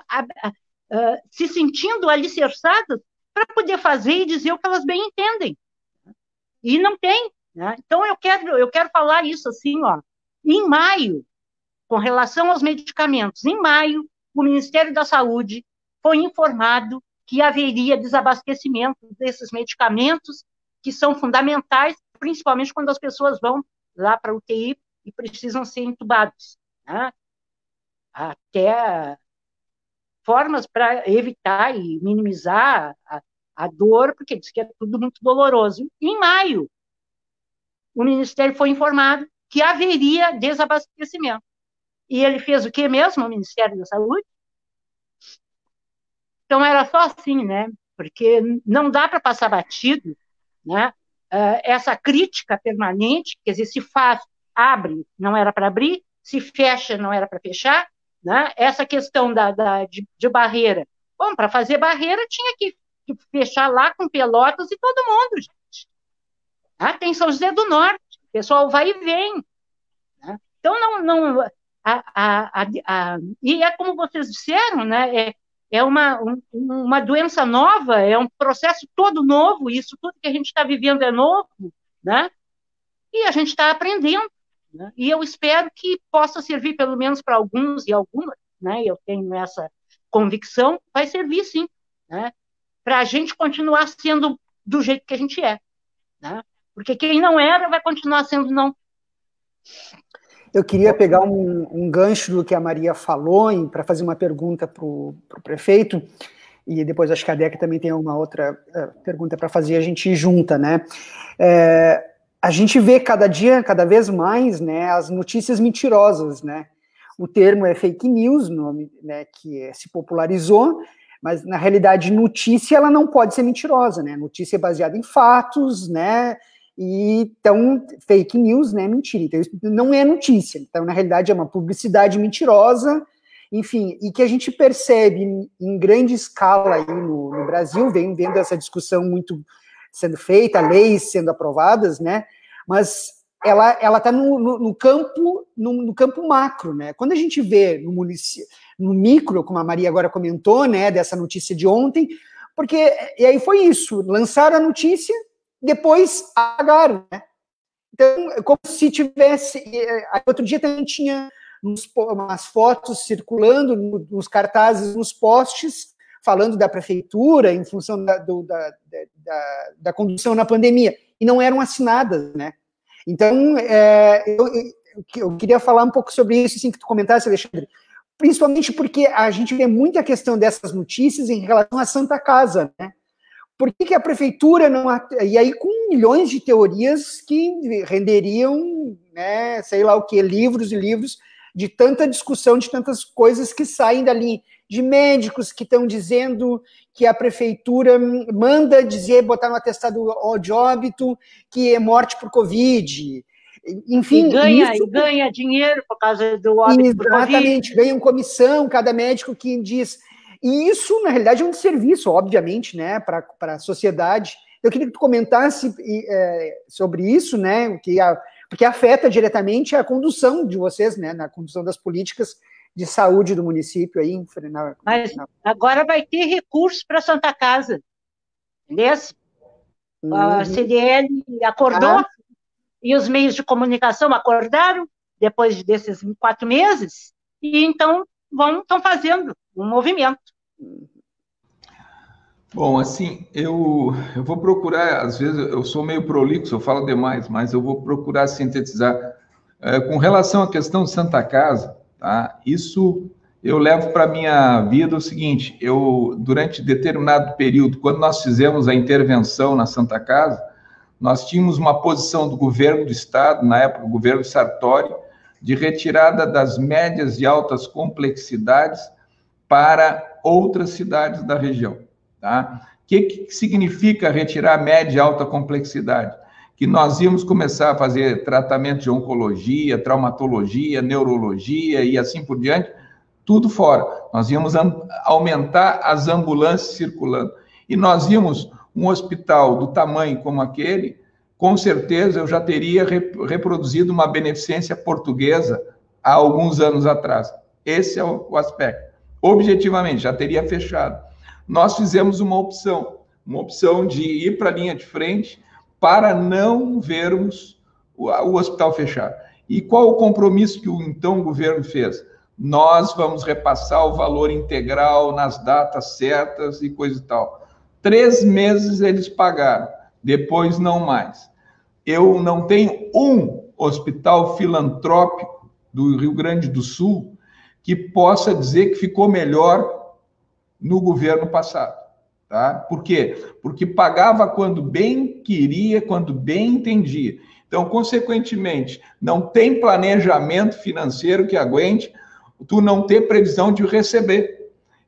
se sentindo alicerçadas para poder fazer e dizer o que elas bem entendem. E não tem. Né? Então, eu quero falar isso assim, ó. Em maio, com relação aos medicamentos, em maio, o Ministério da Saúde foi informado que haveria desabastecimento desses medicamentos que são fundamentais, principalmente quando as pessoas vão lá para a UTI e precisam ser entubados. Né? Até formas para evitar e minimizar a dor, porque diz que é tudo muito doloroso. Em maio, o Ministério foi informado que haveria desabastecimento. E ele fez o quê mesmo, o Ministério da Saúde? Então, era só assim, né? Porque não dá para passar batido, né? Essa crítica permanente, quer dizer, se faz, abre, não era para abrir, se fecha, não era para fechar, né? Essa questão de barreira. Bom, para fazer barreira tinha que fechar lá com Pelotas e todo mundo, gente. Tem São José do Norte, o pessoal vai e vem. Né? Então, e é como vocês disseram, né? É uma doença nova, é um processo todo novo, isso tudo que a gente está vivendo é novo, né? E a gente está aprendendo. Né? E eu espero que possa servir, pelo menos para alguns e algumas, né? Eu tenho essa convicção, vai servir sim, né? Para a gente continuar sendo do jeito que a gente é. Né? Porque quem não era vai continuar sendo não. Eu queria pegar um gancho do que a Maria falou para fazer uma pergunta para o prefeito, e depois acho que a Deca também tem uma outra pergunta para fazer, a gente junta, né? A gente vê cada dia, cada vez mais, né, as notícias mentirosas, né? O termo é fake news, né, que se popularizou, mas na realidade notícia ela não pode ser mentirosa, né? Notícia é baseada em fatos, né? E, então, fake news, né, mentira. Então, isso não é notícia. Então, na realidade, é uma publicidade mentirosa, enfim, e que a gente percebe em grande escala aí no Brasil, vem vendo essa discussão muito sendo feita, leis sendo aprovadas, né, mas ela está no campo macro, né. Quando a gente vê no micro, como a Maria agora comentou, né, dessa notícia de ontem, porque, e aí foi isso, lançaram a notícia, depois apagaram, né? Então, como se tivesse... Outro dia também tinha umas fotos circulando nos cartazes, nos postes, falando da prefeitura em função da condução na pandemia, e não eram assinadas, né? Então, eu queria falar um pouco sobre isso, assim, que tu comentasse, Alexandre, principalmente porque a gente vê muita questão dessas notícias em relação à Santa Casa, né? Por que a prefeitura não... E aí com milhões de teorias que renderiam, né, sei lá o que, livros e livros de tanta discussão, de tantas coisas que saem dali, de médicos que estão dizendo que a prefeitura manda dizer, botar no atestado de óbito, que é morte por Covid. Enfim, e ganha dinheiro por causa do óbito por Covid. Exatamente, ganham comissão, cada médico que diz... E isso, na realidade, é um desserviço, obviamente, né, para a sociedade. Eu queria que tu comentasse sobre isso, né, porque afeta diretamente a condução de vocês, né, na condução das políticas de saúde do município. Aí, Mas agora vai ter recurso para a Santa Casa, entendeu? A CDL acordou, e os meios de comunicação acordaram, depois desses 4 meses, e então estão fazendo um movimento. Bom, assim, eu vou procurar, às vezes eu sou meio prolixo, eu falo demais, mas eu vou procurar sintetizar. Com relação à questão de Santa Casa, tá? Isso eu levo para a minha vida o seguinte, durante determinado período, quando nós fizemos a intervenção na Santa Casa, nós tínhamos uma posição do governo do Estado, na época, o governo Sartori, de retirada das médias e altas complexidades para outras cidades da região. Tá? O que significa retirar média e alta complexidade? Que nós íamos começar a fazer tratamento de oncologia, traumatologia, neurologia e assim por diante, tudo fora. Nós íamos aumentar as ambulâncias circulando. E nós íamos, um hospital do tamanho como aquele, com certeza eu já teria reproduzido uma beneficência portuguesa há alguns anos atrás. Esse é o aspecto. Objetivamente, já teria fechado. Nós fizemos uma opção de ir para a linha de frente para não vermos o hospital fechar. E qual o compromisso que o então governo fez? Nós vamos repassar o valor integral nas datas certas e coisa e tal. 3 meses eles pagaram, depois não mais. Eu não tenho um hospital filantrópico do Rio Grande do Sul que possa dizer que ficou melhor no governo passado. Tá? Por quê? Porque pagava quando bem queria, quando bem entendia. Então, consequentemente, não tem planejamento financeiro que aguente tu não ter previsão de receber.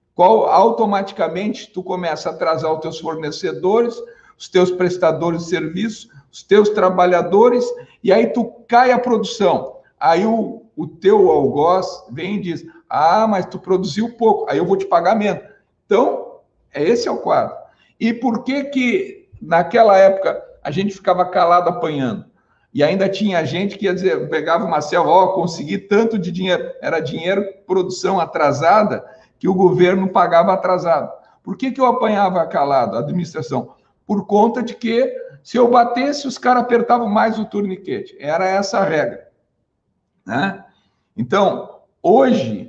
Automaticamente tu começa a atrasar os teus fornecedores, os teus prestadores de serviço, os teus trabalhadores, e aí tu cai a produção. Aí o teu algoz vem e diz, mas tu produziu pouco, aí eu vou te pagar menos. Então, esse é o quadro. E por que naquela época a gente ficava calado apanhando? E ainda tinha gente que ia dizer, pegava uma selva, consegui tanto de dinheiro. Era dinheiro, produção atrasada, que o governo pagava atrasado. Por que eu apanhava calado, a administração? Por conta de que, se eu batesse, os caras apertavam mais o torniquete. Era essa a regra. Né? Então, hoje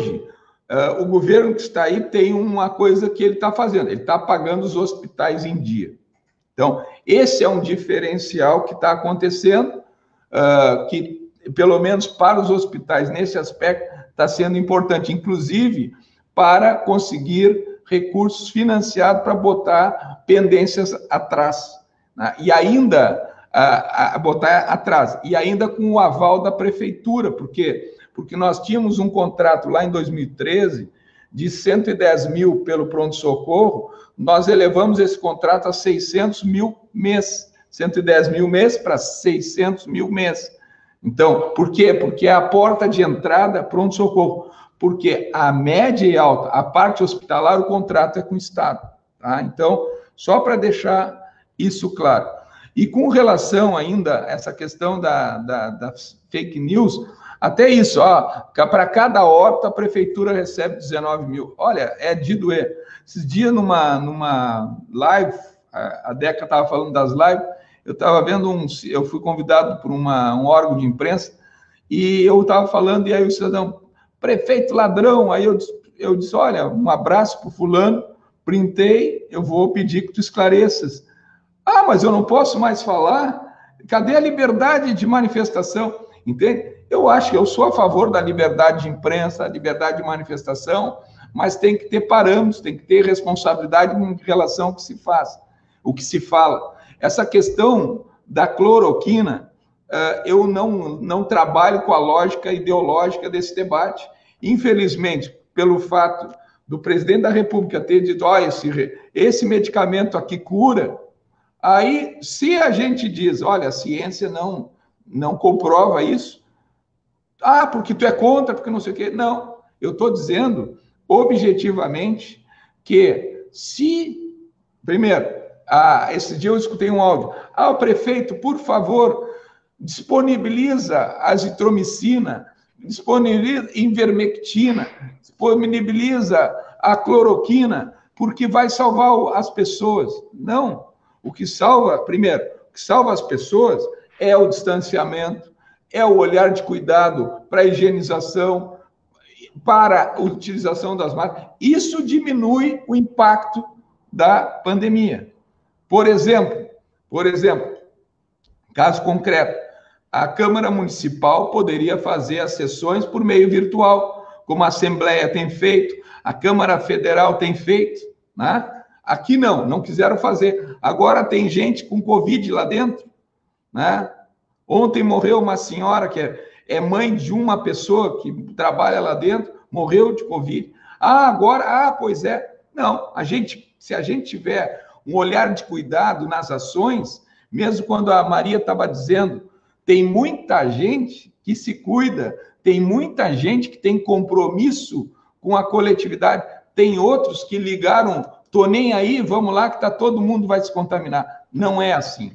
o governo que está aí tem uma coisa que ele está fazendo. Ele está pagando os hospitais em dia. Então, esse é um diferencial que está acontecendo, que, pelo menos para os hospitais, nesse aspecto, está sendo importante, inclusive para conseguir recursos financiados para botar pendências atrás, né? E ainda botar atrás, e ainda com o aval da prefeitura, porque nós tínhamos um contrato lá em 2013 de 110 mil pelo pronto-socorro, nós elevamos esse contrato a 600 mil mês, 110 mil mês para 600 mil mês. Então, por quê? Porque é a porta de entrada pronto-socorro, porque a média e alta, a parte hospitalar, o contrato é com o Estado. Tá? Então, só para deixar isso claro. E com relação ainda a essa questão das fake news, até isso, para cada óbito a prefeitura recebe 19 mil. Olha, é de doer. Esses dias numa live, a Deca estava falando das lives, eu estava vendo eu fui convidado por um órgão de imprensa, e eu estava falando, e aí o cidadão, prefeito ladrão, aí eu disse, olha, um abraço para o fulano, printei, eu vou pedir que tu esclareças. Ah, mas eu não posso mais falar? Cadê a liberdade de manifestação? Entende? Eu acho que eu sou a favor da liberdade de imprensa, da liberdade de manifestação, mas tem que ter parâmetros, tem que ter responsabilidade em relação ao que se faz, o que se fala. Essa questão da cloroquina, eu não trabalho com a lógica ideológica desse debate. Infelizmente, pelo fato do presidente da República ter dito, ó, esse medicamento aqui cura, aí, se a gente diz, olha, a ciência não comprova isso, porque tu é contra, porque não sei o quê. Não, eu estou dizendo objetivamente que primeiro, esse dia eu escutei um áudio, o prefeito, por favor, disponibiliza azitromicina, disponibiliza ivermectina, disponibiliza a cloroquina, porque vai salvar as pessoas. Não, o que salva as pessoas é o distanciamento, é o olhar de cuidado para a higienização, para a utilização das máscaras. Isso diminui o impacto da pandemia. Por exemplo, caso concreto, a Câmara Municipal poderia fazer as sessões por meio virtual, como a Assembleia tem feito, a Câmara Federal tem feito, né? Aqui não quiseram fazer. Agora tem gente com Covid lá dentro, né? Ontem morreu uma senhora que é mãe de uma pessoa que trabalha lá dentro, morreu de Covid. Pois é. Não, se a gente tiver um olhar de cuidado nas ações, mesmo quando a Maria estava dizendo, tem muita gente que se cuida, tem muita gente que tem compromisso com a coletividade, tem outros que ligaram, tô nem aí, vamos lá que todo mundo vai se contaminar. Não é assim.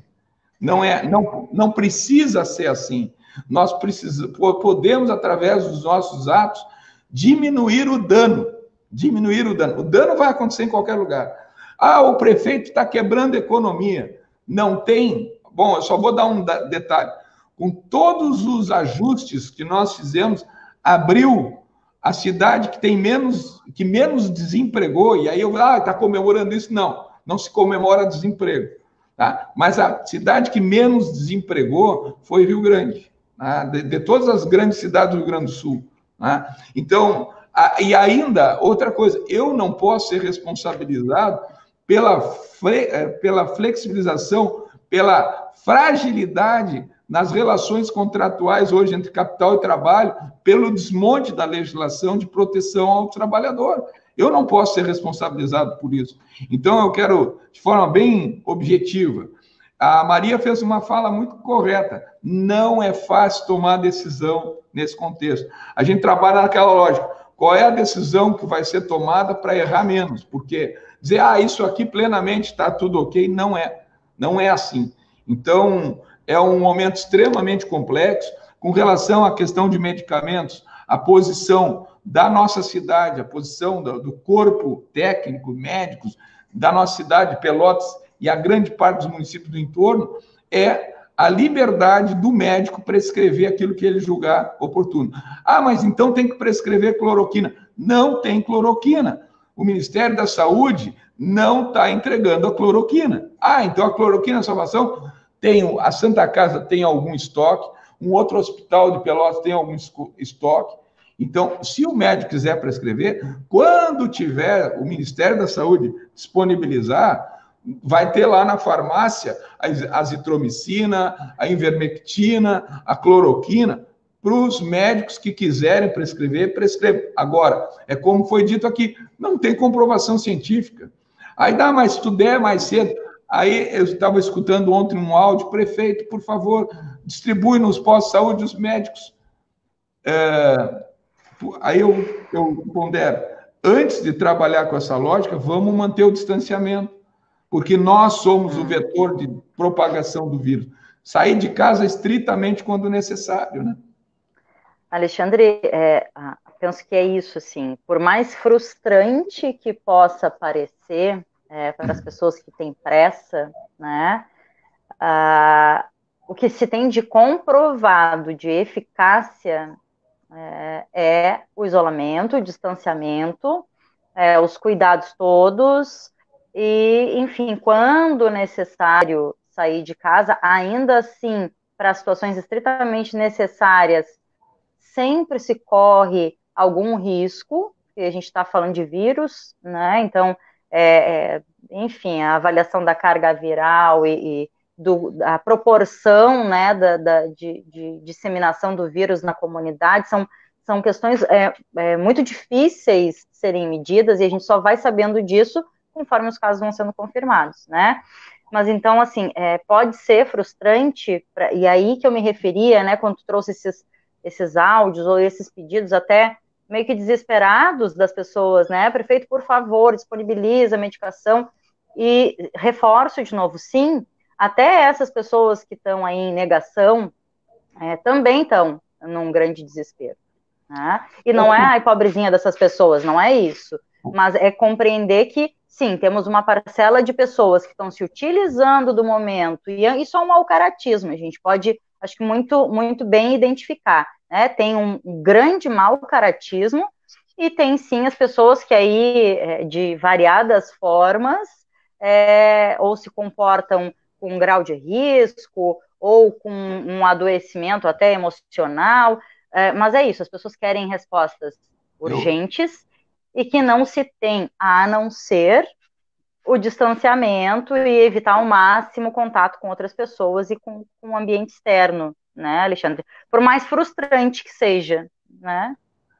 Não precisa ser assim. Nós podemos, através dos nossos atos, diminuir o dano. O dano vai acontecer em qualquer lugar. O prefeito está quebrando a economia. Não tem. Bom, eu só vou dar um detalhe. Com todos os ajustes que nós fizemos, abriu a cidade que menos desempregou. E aí está comemorando isso? Não se comemora desemprego. Tá? Mas a cidade que menos desempregou foi Rio Grande, tá? De todas as grandes cidades do Rio Grande do Sul. Tá? Então, e ainda, outra coisa, eu não posso ser responsabilizado pela flexibilização, pela fragilidade nas relações contratuais hoje entre capital e trabalho, pelo desmonte da legislação de proteção ao trabalhador. Eu não posso ser responsabilizado por isso. Então, eu quero, de forma bem objetiva, a Maria fez uma fala muito correta. Não é fácil tomar decisão nesse contexto. A gente trabalha naquela lógica. Qual é a decisão que vai ser tomada para errar menos? Porque dizer, isso aqui plenamente está tudo ok, não é assim. Então, é um momento extremamente complexo. Com relação à questão de medicamentos, a posição da nossa cidade, a posição do corpo técnico, médicos da nossa cidade, Pelotas e a grande parte dos municípios do entorno, é a liberdade do médico prescrever aquilo que ele julgar oportuno. Mas então tem que prescrever cloroquina. Não tem cloroquina. O Ministério da Saúde não está entregando a cloroquina. Então a cloroquina salvação a Santa Casa tem algum estoque, um outro hospital de Pelotas tem algum estoque. Então, se o médico quiser prescrever, quando tiver o Ministério da Saúde disponibilizar, vai ter lá na farmácia a azitromicina, a ivermectina, a cloroquina, para os médicos que quiserem prescrever, prescrevam. Agora, é como foi dito aqui, não tem comprovação científica. Mas se tu der mais cedo, aí eu estava escutando ontem um áudio, prefeito, por favor, distribui nos postos de saúde os médicos. Aí eu pondero, antes de trabalhar com essa lógica, vamos manter o distanciamento, porque nós somos o vetor de propagação do vírus. Sair de casa estritamente quando necessário, né? Alexandre, penso que é isso, assim, por mais frustrante que possa parecer para as pessoas que têm pressa, né, o que se tem de comprovado de eficácia é o isolamento, o distanciamento os cuidados todos, e, enfim, quando necessário sair de casa, ainda assim, para situações estritamente necessárias, sempre se corre algum risco, porque a gente está falando de vírus, né? Então, enfim, a avaliação da carga viral e a proporção, né, de disseminação do vírus na comunidade são questões muito difíceis de serem medidas, e a gente só vai sabendo disso conforme os casos vão sendo confirmados, né? Mas então, assim, pode ser frustrante, e aí que eu me referia, né, quando tu trouxe esses áudios ou esses pedidos até meio que desesperados das pessoas, né? Prefeito, por favor, disponibiliza a medicação. E reforço de novo, sim, até essas pessoas que estão aí em negação também estão num grande desespero, né? E não é, ai, pobrezinha dessas pessoas, não é isso. Mas é compreender que, sim, temos uma parcela de pessoas que estão se utilizando do momento, e isso é um mau caratismo, a gente pode, acho que muito, muito bem identificar, né? Tem um grande mau caratismo, e tem, sim, as pessoas que aí, de variadas formas, ou se comportam com um grau de risco, ou com um adoecimento até emocional, mas é isso, as pessoas querem respostas urgentes e que não se tem a não ser o distanciamento e evitar ao máximo contato com outras pessoas e com o ambiente externo, né, Alexandre? Por mais frustrante que seja, né?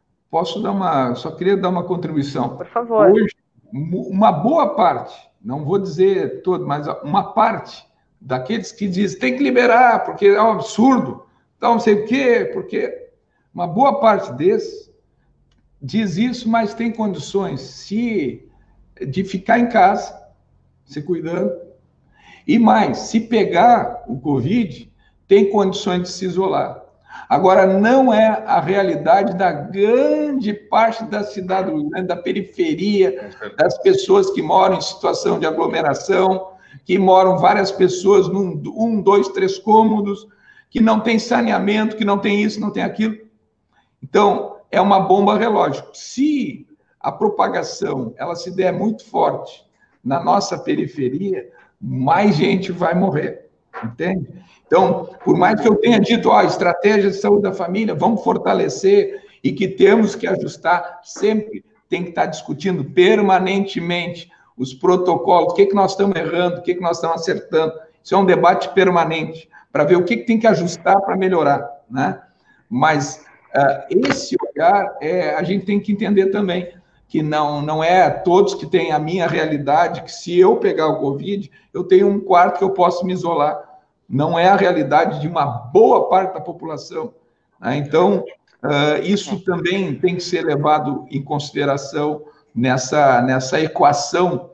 Só queria dar uma contribuição. Por favor. Hoje, uma boa parte, não vou dizer todo, mas uma parte daqueles que dizem tem que liberar, porque é um absurdo, então não sei o quê, porque uma boa parte desses diz isso, mas tem condições de ficar em casa, se cuidando, e mais, se pegar o Covid, tem condições de se isolar. Agora, não é a realidade da grande parte da cidade, da periferia, das pessoas que moram em situação de aglomeração, que moram várias pessoas num, 2, 3 cômodos, que não tem saneamento, que não tem isso, não tem aquilo. Então, é uma bomba relógio. Se a propagação ela se der muito forte na nossa periferia, mais gente vai morrer, entende? Então, por mais que eu tenha dito, estratégia de saúde da família, vamos fortalecer e que temos que ajustar, sempre tem que estar discutindo permanentemente os protocolos, o que nós estamos errando, o que nós estamos acertando. Isso é um debate permanente, para ver o que tem que ajustar para melhorar, né? Mas esse olhar, a gente tem que entender também que não é todos que têm a minha realidade, que se eu pegar o Covid, eu tenho um quarto que eu posso me isolar. Não é a realidade de uma boa parte da população, né? Então, isso também tem que ser levado em consideração nessa equação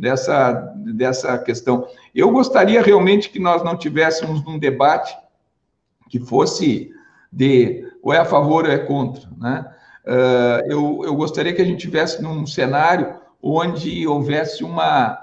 dessa questão. Eu gostaria realmente que nós não tivéssemos um debate que fosse ou é a favor ou é contra, né? Eu gostaria que a gente tivesse num cenário onde houvesse uma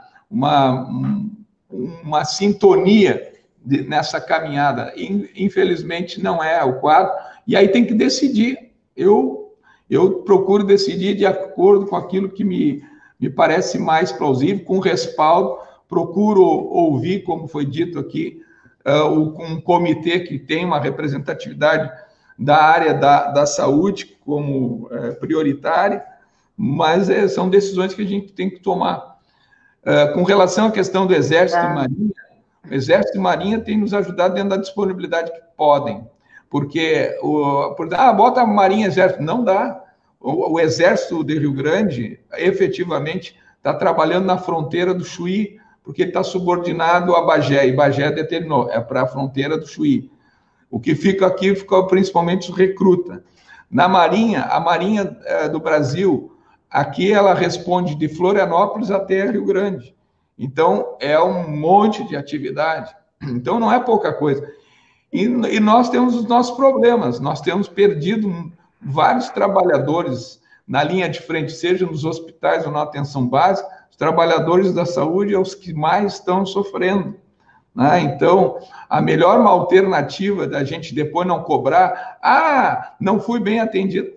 sintonia nessa caminhada. Infelizmente, não é o quadro, e aí tem que decidir. Eu procuro decidir de acordo com aquilo que me parece mais plausível, com respaldo, procuro ouvir, como foi dito aqui, um comitê que tem uma representatividade da área da saúde como prioritária, mas são decisões que a gente tem que tomar. Com relação à questão do Exército e Marinha, o Exército e Marinha têm nos ajudado dentro da disponibilidade que podem, porque bota a Marinha e Exército, não dá. O Exército de Rio Grande, efetivamente, está trabalhando na fronteira do Chuí, porque ele está subordinado a Bagé, e Bagé determinou, é para a fronteira do Chuí. O que fica aqui fica principalmente o recruta. Na Marinha, a Marinha do Brasil, aqui ela responde de Florianópolis até Rio Grande. Então, é um monte de atividade. Então, não é pouca coisa. E nós temos os nossos problemas. Nós temos perdido vários trabalhadores na linha de frente, seja nos hospitais ou na atenção básica. Os trabalhadores da saúde são os que mais estão sofrendo, né? Então, a melhor alternativa da gente depois não cobrar, não fui bem atendido,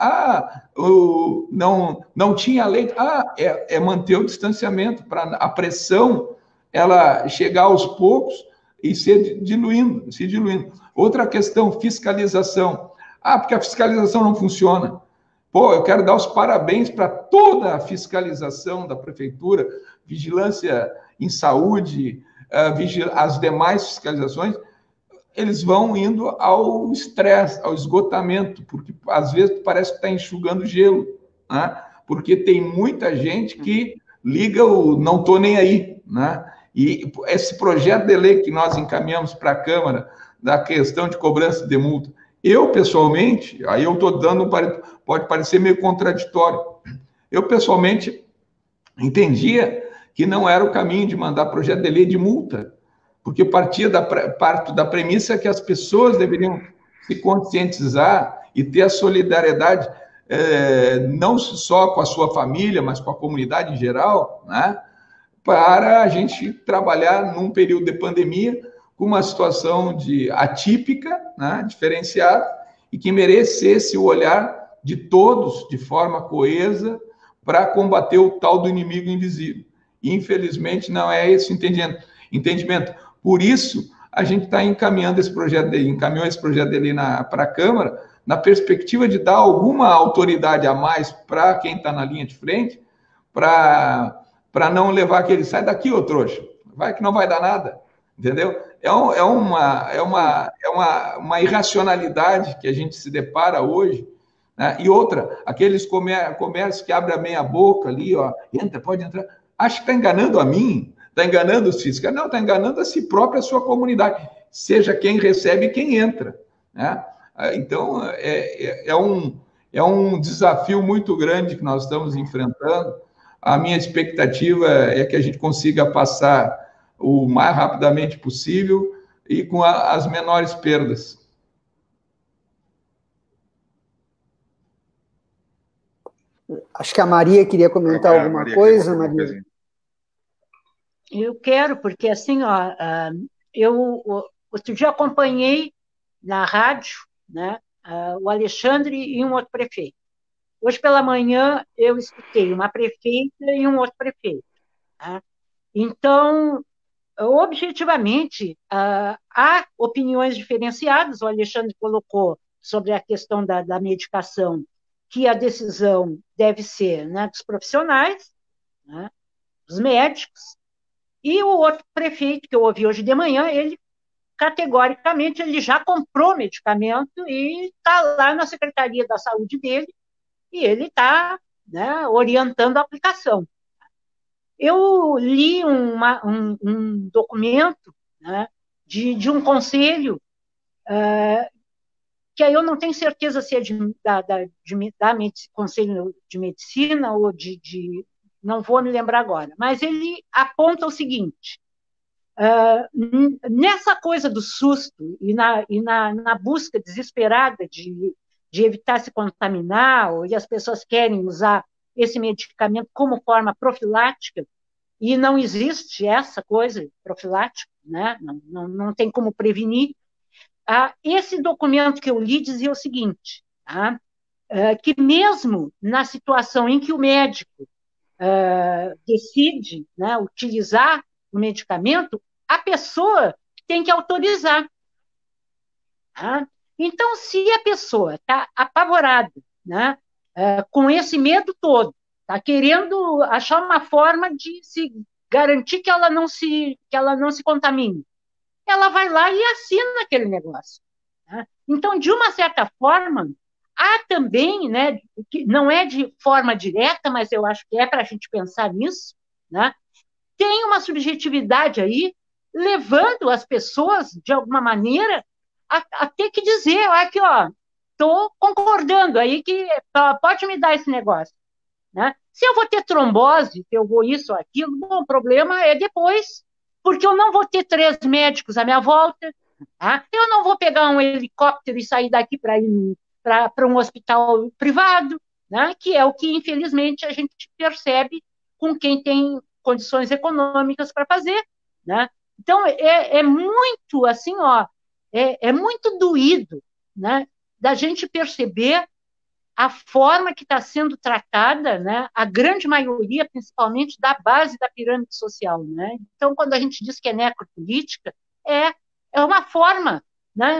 não tinha leite, é manter o distanciamento para a pressão ela chegar aos poucos e se diluindo. Outra questão, fiscalização. Porque a fiscalização não funciona. Eu quero dar os parabéns para toda a fiscalização da prefeitura, vigilância em saúde, as demais fiscalizações, eles vão indo ao estresse, ao esgotamento, porque às vezes parece que está enxugando gelo, né? Porque tem muita gente que liga o não estou nem aí, né? E esse projeto de lei que nós encaminhamos para a Câmara, da questão de cobrança de multa, eu, pessoalmente, aí eu estou dando, pode parecer meio contraditório, eu, pessoalmente, entendia que não era o caminho de mandar projeto de lei de multa, porque parto da premissa que as pessoas deveriam se conscientizar e ter a solidariedade, não só com a sua família, mas com a comunidade em geral, né? Para a gente trabalhar num período de pandemia com uma situação atípica, né, diferenciada, e que merecesse o olhar de todos de forma coesa para combater o tal do inimigo invisível. E, infelizmente, não é esse o entendimento. Por isso, a gente está encaminhando esse projeto de lei, encaminhou esse projeto de lei para a Câmara, na perspectiva de dar alguma autoridade a mais para quem está na linha de frente, para não levar aquele, sai daqui, ô trouxa, vai que não vai dar nada, entendeu? É uma irracionalidade que a gente se depara hoje, né? E outra, aqueles comércios que abrem a meia boca ali, pode entrar, acho que está enganando a mim, está enganando os fiscais, não, está enganando a si próprio, a sua comunidade, seja quem recebe e quem entra, né? Então, é um desafio muito grande que nós estamos enfrentando. A minha expectativa é que a gente consiga passar o mais rapidamente possível e com as menores perdas. Acho que a Maria queria comentar alguma coisa, Maria. Eu quero, porque assim, eu outro dia acompanhei na rádio, né, o Alexandre e um outro prefeito. Hoje pela manhã eu escutei uma prefeita e um outro prefeito. Tá? Então, objetivamente, há opiniões diferenciadas. O Alexandre colocou sobre a questão da medicação, que a decisão deve ser, né, dos profissionais, né, dos médicos, e o outro prefeito, que eu ouvi hoje de manhã, ele, categoricamente, ele já comprou medicamento e está lá na Secretaria da Saúde dele, e ele está, né, orientando a aplicação. Eu li um documento, né, de um conselho, que aí eu não tenho certeza se é Conselho de Medicina ou não vou me lembrar agora, mas ele aponta o seguinte: nessa coisa do susto e na busca desesperada de evitar se contaminar, e as pessoas querem usar esse medicamento como forma profilática, e não existe essa coisa profilática, né? Não tem como prevenir. Esse documento que eu li dizia o seguinte, que mesmo na situação em que o médico decide, né, utilizar o medicamento, a pessoa tem que autorizar. Tá? Então, se a pessoa está apavorada, né, com esse medo todo, está querendo achar uma forma de se garantir que ela não se contamine, ela vai lá e assina aquele negócio. Tá? Então, de uma certa forma, há também, né, que não é de forma direta, mas eu acho que é para a gente pensar nisso, né, tem uma subjetividade aí, levando as pessoas, de alguma maneira, a ter que dizer, aqui, estou concordando aí que pode me dar esse negócio. Né? Se eu vou ter trombose, se eu vou isso ou aquilo, bom, o problema é depois, porque eu não vou ter 3 médicos à minha volta, tá? Eu não vou pegar um helicóptero e sair daqui para ir para um hospital privado, né? Que é o que, infelizmente, a gente percebe com quem tem condições econômicas para fazer. Né? Então, é muito, assim, ó, é muito doído, né, da gente perceber a forma que está sendo tratada, né, a grande maioria, principalmente, da base da pirâmide social. Né? Então, quando a gente diz que é necropolítica, é uma forma, né,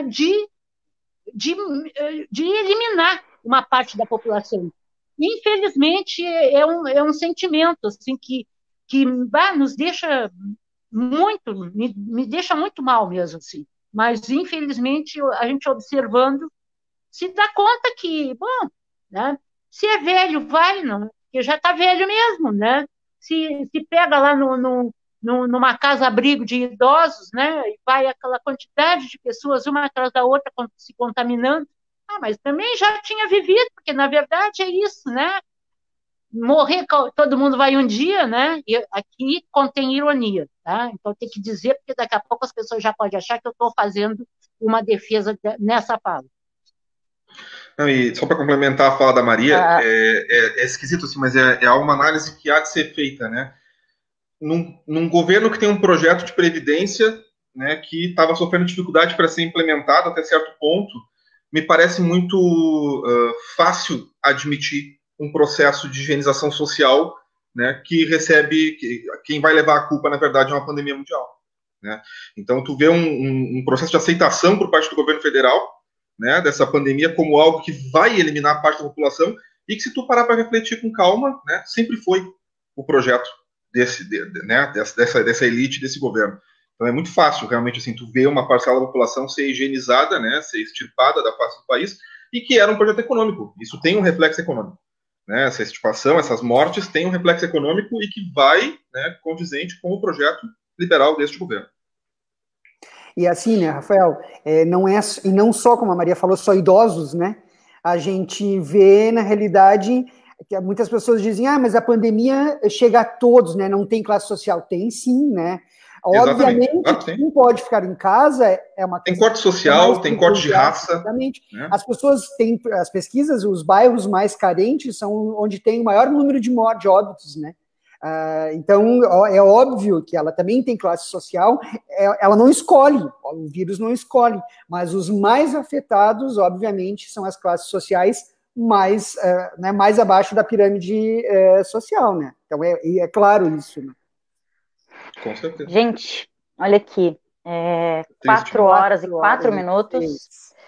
de, de eliminar uma parte da população. Infelizmente, é um sentimento assim, que nos deixa muito, me deixa muito mal mesmo. Assim. Mas, infelizmente, a gente observando se dá conta que, bom, né, se é velho, vai, não, porque já está velho mesmo, né? Se pega lá numa casa-abrigo de idosos, né, e vai aquela quantidade de pessoas, uma atrás da outra, se contaminando, mas também já tinha vivido, porque na verdade é isso, né? Morrer, todo mundo vai um dia, né? E aqui contém ironia, tá? Então tem que dizer, porque daqui a pouco as pessoas já podem achar que eu estou fazendo uma defesa nessa fala. Não, e só para complementar a fala da Maria, é esquisito, assim, mas é uma análise que há de ser feita, né? Num governo que tem um projeto de previdência, né, que estava sofrendo dificuldade para ser implementado até certo ponto, me parece muito fácil admitir um processo de higienização social, né, que recebe, quem vai levar a culpa, na verdade, é uma pandemia mundial. Né? Então, tu vê um processo de aceitação por parte do governo federal, né, dessa pandemia como algo que vai eliminar parte da população e que, se tu parar para refletir com calma, né, sempre foi o projeto dessa elite, desse governo. Então é muito fácil, realmente, assim, tu ver uma parcela da população ser higienizada, né, ser extirpada da face do país, e que era um projeto econômico. Isso tem um reflexo econômico. Né? Essa extirpação, essas mortes têm um reflexo econômico e que vai, né, condizente com o projeto liberal deste governo. E assim, né, Rafael, e não só, como a Maria falou, só idosos, né? A gente vê, na realidade, que muitas pessoas dizem, mas a pandemia chega a todos, né? Não tem classe social. Tem sim, né? Obviamente, quem pode ficar em casa é uma questão. Tem corte social, tem corte de raça. Exatamente. Né? As pessoas têm, as pesquisas, os bairros mais carentes são onde tem o maior número de óbitos, né? Então, é óbvio que ela também tem classe social, ela não escolhe, o vírus não escolhe, mas os mais afetados, obviamente, são as classes sociais mais, né, mais abaixo da pirâmide social, né? Então, é claro isso, né? Com certeza. Gente, olha aqui, 4 horas e 4 minutos,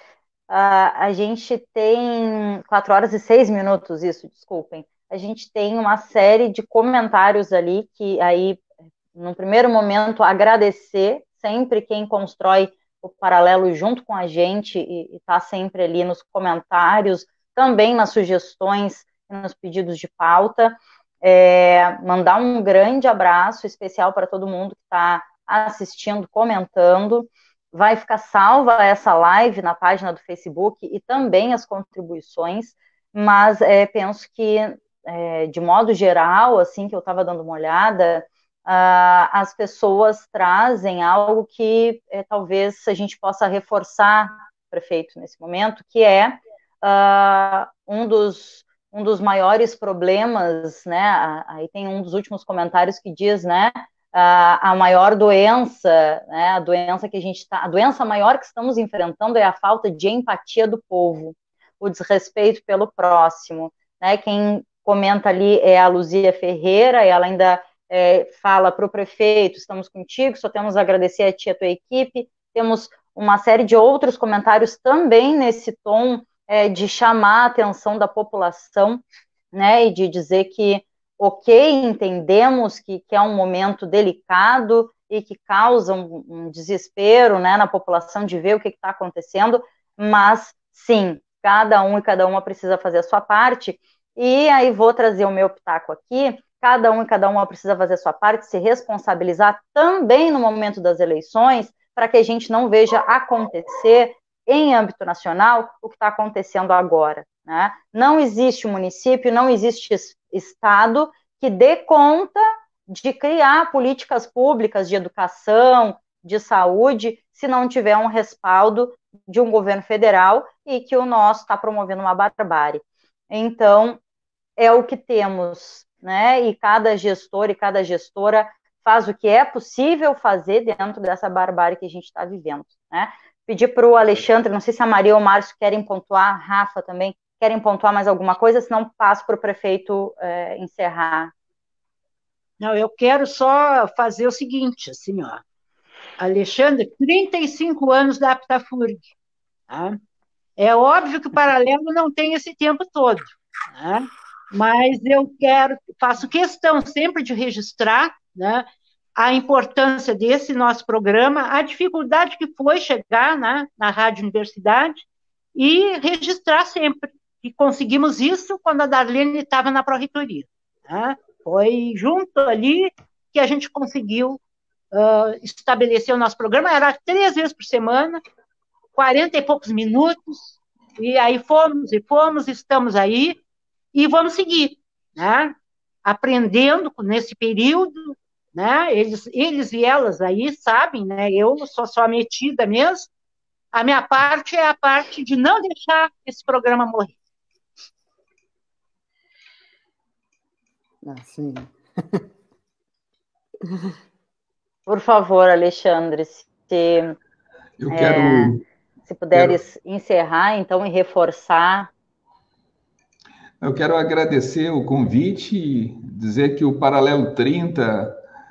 a gente tem 4 horas e 6 minutos, isso, desculpem. A gente tem uma série de comentários ali que aí, no primeiro momento, agradecer sempre quem constrói o paralelo junto com a gente e está sempre ali nos comentários, também nas sugestões e nos pedidos de pauta. Mandar um grande abraço especial para todo mundo que está assistindo, comentando. Vai ficar salva essa live na página do Facebook e também as contribuições, mas penso que de modo geral, assim, que eu estava dando uma olhada, as pessoas trazem algo que talvez a gente possa reforçar, prefeito, nesse momento, que é um dos maiores problemas, né, aí tem um dos últimos comentários que diz, né, a maior doença, né, a doença maior que estamos enfrentando é a falta de empatia do povo, o desrespeito pelo próximo, né, quem comenta ali é a Luzia Ferreira, ela ainda fala para o prefeito, estamos contigo, só temos a agradecer a ti e a tua equipe. Temos uma série de outros comentários também nesse tom de chamar a atenção da população, né, e de dizer que, ok, entendemos que é um momento delicado e que causa um desespero, né, na população de ver o que está acontecendo, mas, sim, cada um e cada uma precisa fazer a sua parte. E aí vou trazer o meu pitaco aqui, cada um e cada uma precisa fazer a sua parte, se responsabilizar também no momento das eleições, para que a gente não veja acontecer em âmbito nacional o que está acontecendo agora. Né? Não existe município, não existe estado que dê conta de criar políticas públicas de educação, de saúde, se não tiver um respaldo de um governo federal e que o nosso está promovendo uma barbárie. Então, é o que temos, né? E cada gestor e cada gestora faz o que é possível fazer dentro dessa barbárie que a gente está vivendo, né? Pedir para o Alexandre, não sei se a Maria ou o Márcio querem pontuar, Rafa também, querem pontuar mais alguma coisa, senão passo para o prefeito encerrar. Não, eu quero só fazer o seguinte, assim, ó. Alexandre, 35 anos da Aptafurg, tá? É óbvio que o Paralelo não tem esse tempo todo, né? Mas eu faço questão sempre de registrar, né, a importância desse nosso programa, a dificuldade que foi chegar, né, na Rádio Universidade, e registrar sempre que conseguimos isso quando a Darlene estava na Pró-Reitoria, né? Foi junto ali que a gente conseguiu estabelecer o nosso programa, era 3 vezes por semana, 40 e poucos minutos, e aí fomos, estamos aí, e vamos seguir, né? Aprendendo nesse período, né? Eles e elas aí sabem, né? Eu sou só metida mesmo, a minha parte é a parte de não deixar esse programa morrer. Sim. Por favor, Alexandre, se puderes encerrar, então, e reforçar. Eu quero agradecer o convite e dizer que o Paralelo 30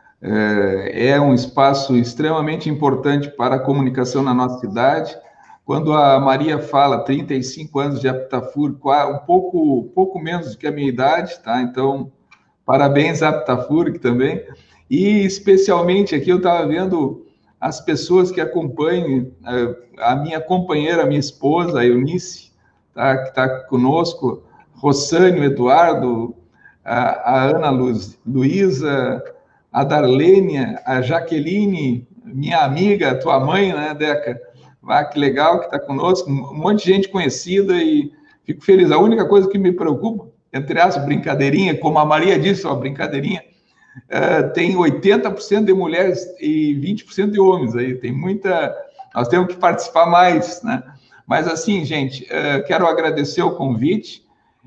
é um espaço extremamente importante para a comunicação na nossa cidade. Quando a Maria fala 35 anos de Aptafurg, um pouco menos do que a minha idade, tá? Então, parabéns à Aptafurg também. E, especialmente, aqui eu estava vendo as pessoas que acompanham, a minha companheira, a minha esposa, a Eunice, tá? Que está conosco, Rossânio, Eduardo, a Ana Luísa, a Darlênia, a Jaqueline, minha amiga, tua mãe, né, Deca? Que legal que está conosco, um monte de gente conhecida e fico feliz. A única coisa que me preocupa, entre as brincadeirinha, como a Maria disse, ó, brincadeirinha, tem 80% de mulheres e 20% de homens aí, tem muita... Nós temos que participar mais, né? Mas assim, gente, quero agradecer o convite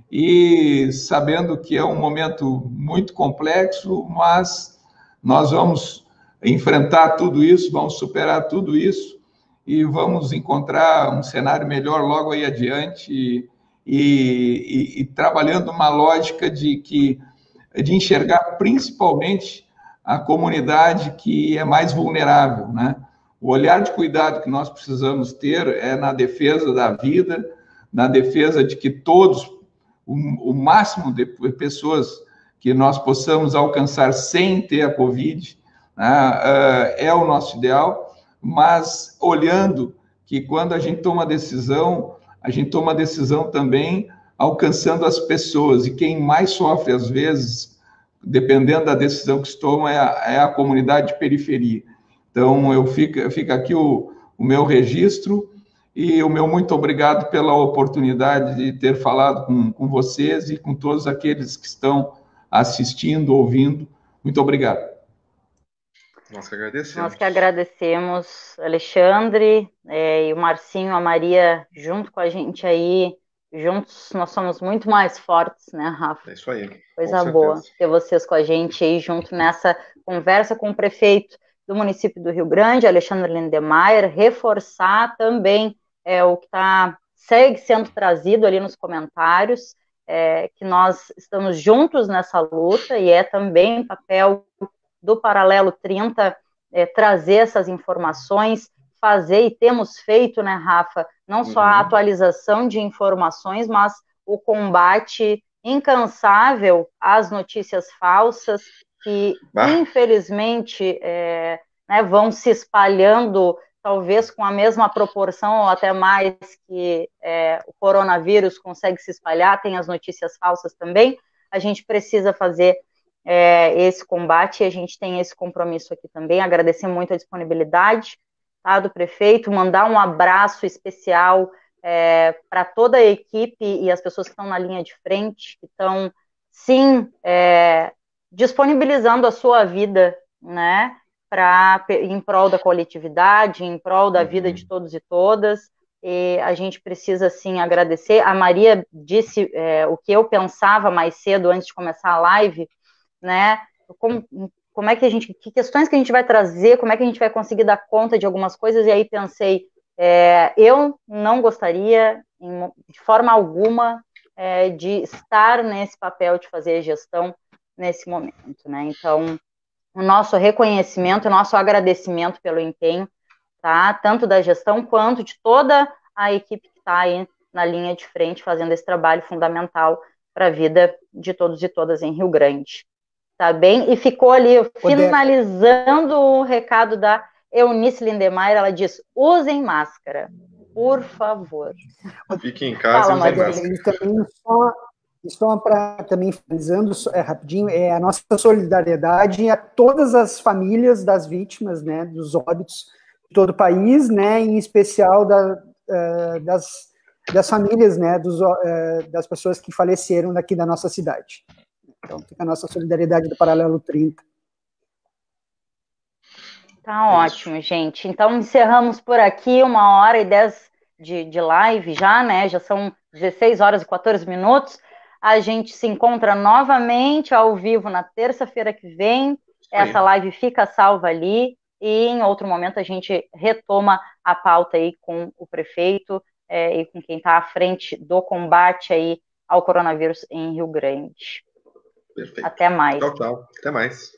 e sabendo que é um momento muito complexo, mas nós vamos enfrentar tudo isso, vamos superar tudo isso e vamos encontrar um cenário melhor logo aí adiante e trabalhando uma lógica de enxergar principalmente a comunidade que é mais vulnerável, né? O olhar de cuidado que nós precisamos ter é na defesa da vida, na defesa de que todos, o máximo de pessoas que nós possamos alcançar sem ter a Covid, né, é o nosso ideal, mas olhando que quando a gente toma decisão também alcançando as pessoas, e quem mais sofre às vezes, dependendo da decisão que se toma, é a comunidade de periferia. Então, fica aqui o meu registro e o meu muito obrigado pela oportunidade de ter falado com vocês e com todos aqueles que estão assistindo, ouvindo. Muito obrigado. Nós que agradecemos. Nós que agradecemos, Alexandre, e o Marcinho, a Maria, junto com a gente aí. Juntos nós somos muito mais fortes, né, Rafa? É isso aí. Coisa boa ter vocês com a gente aí junto nessa conversa com o prefeito do município do Rio Grande, Alexandre Lindemeyer, reforçar também o que segue sendo trazido ali nos comentários, que nós estamos juntos nessa luta e é também papel do Paralelo 30 trazer essas informações, fazer, e temos feito, né, Rafa, não só a atualização de informações, mas o combate incansável às notícias falsas, que, infelizmente, né, vão se espalhando, talvez com a mesma proporção ou até mais que o coronavírus consegue se espalhar, tem as notícias falsas também. A gente precisa fazer esse combate e a gente tem esse compromisso aqui também. Agradecer muito a disponibilidade do prefeito, mandar um abraço especial para toda a equipe e as pessoas que estão na linha de frente, que estão, sim, disponibilizando a sua vida, né, em prol da coletividade, em prol da vida de todos e todas, e a gente precisa, sim, agradecer. A Maria disse o que eu pensava mais cedo, antes de começar a live, né, como é que que questões que a gente vai trazer, como é que a gente vai conseguir dar conta de algumas coisas, e aí pensei, eu não gostaria, de forma alguma, de estar nesse papel de fazer gestão nesse momento, né? Então, o nosso reconhecimento, o nosso agradecimento pelo empenho, tá? Tanto da gestão quanto de toda a equipe que está aí na linha de frente, fazendo esse trabalho fundamental para a vida de todos e todas em Rio Grande. Tá bem? E ficou ali, finalizando o recado da Eunice Lindemeyer, ela diz, usem máscara, por favor. Fiquem em casa e usem máscara. E também só para também finalizando rapidinho, a nossa solidariedade a todas as famílias das vítimas, né, dos óbitos de todo o país, né, em especial das famílias, né, das pessoas que faleceram daqui da nossa cidade. Então, fica a nossa solidariedade do Paralelo 30. Tá ótimo, gente. Então, encerramos por aqui 1h10 de live já, né? Já são 16h14. A gente se encontra novamente ao vivo na terça-feira que vem. Essa live fica salva ali e em outro momento a gente retoma a pauta aí com o prefeito e com quem está à frente do combate aí ao coronavírus em Rio Grande. Perfeito. Até mais. Tchau, tchau. Até mais.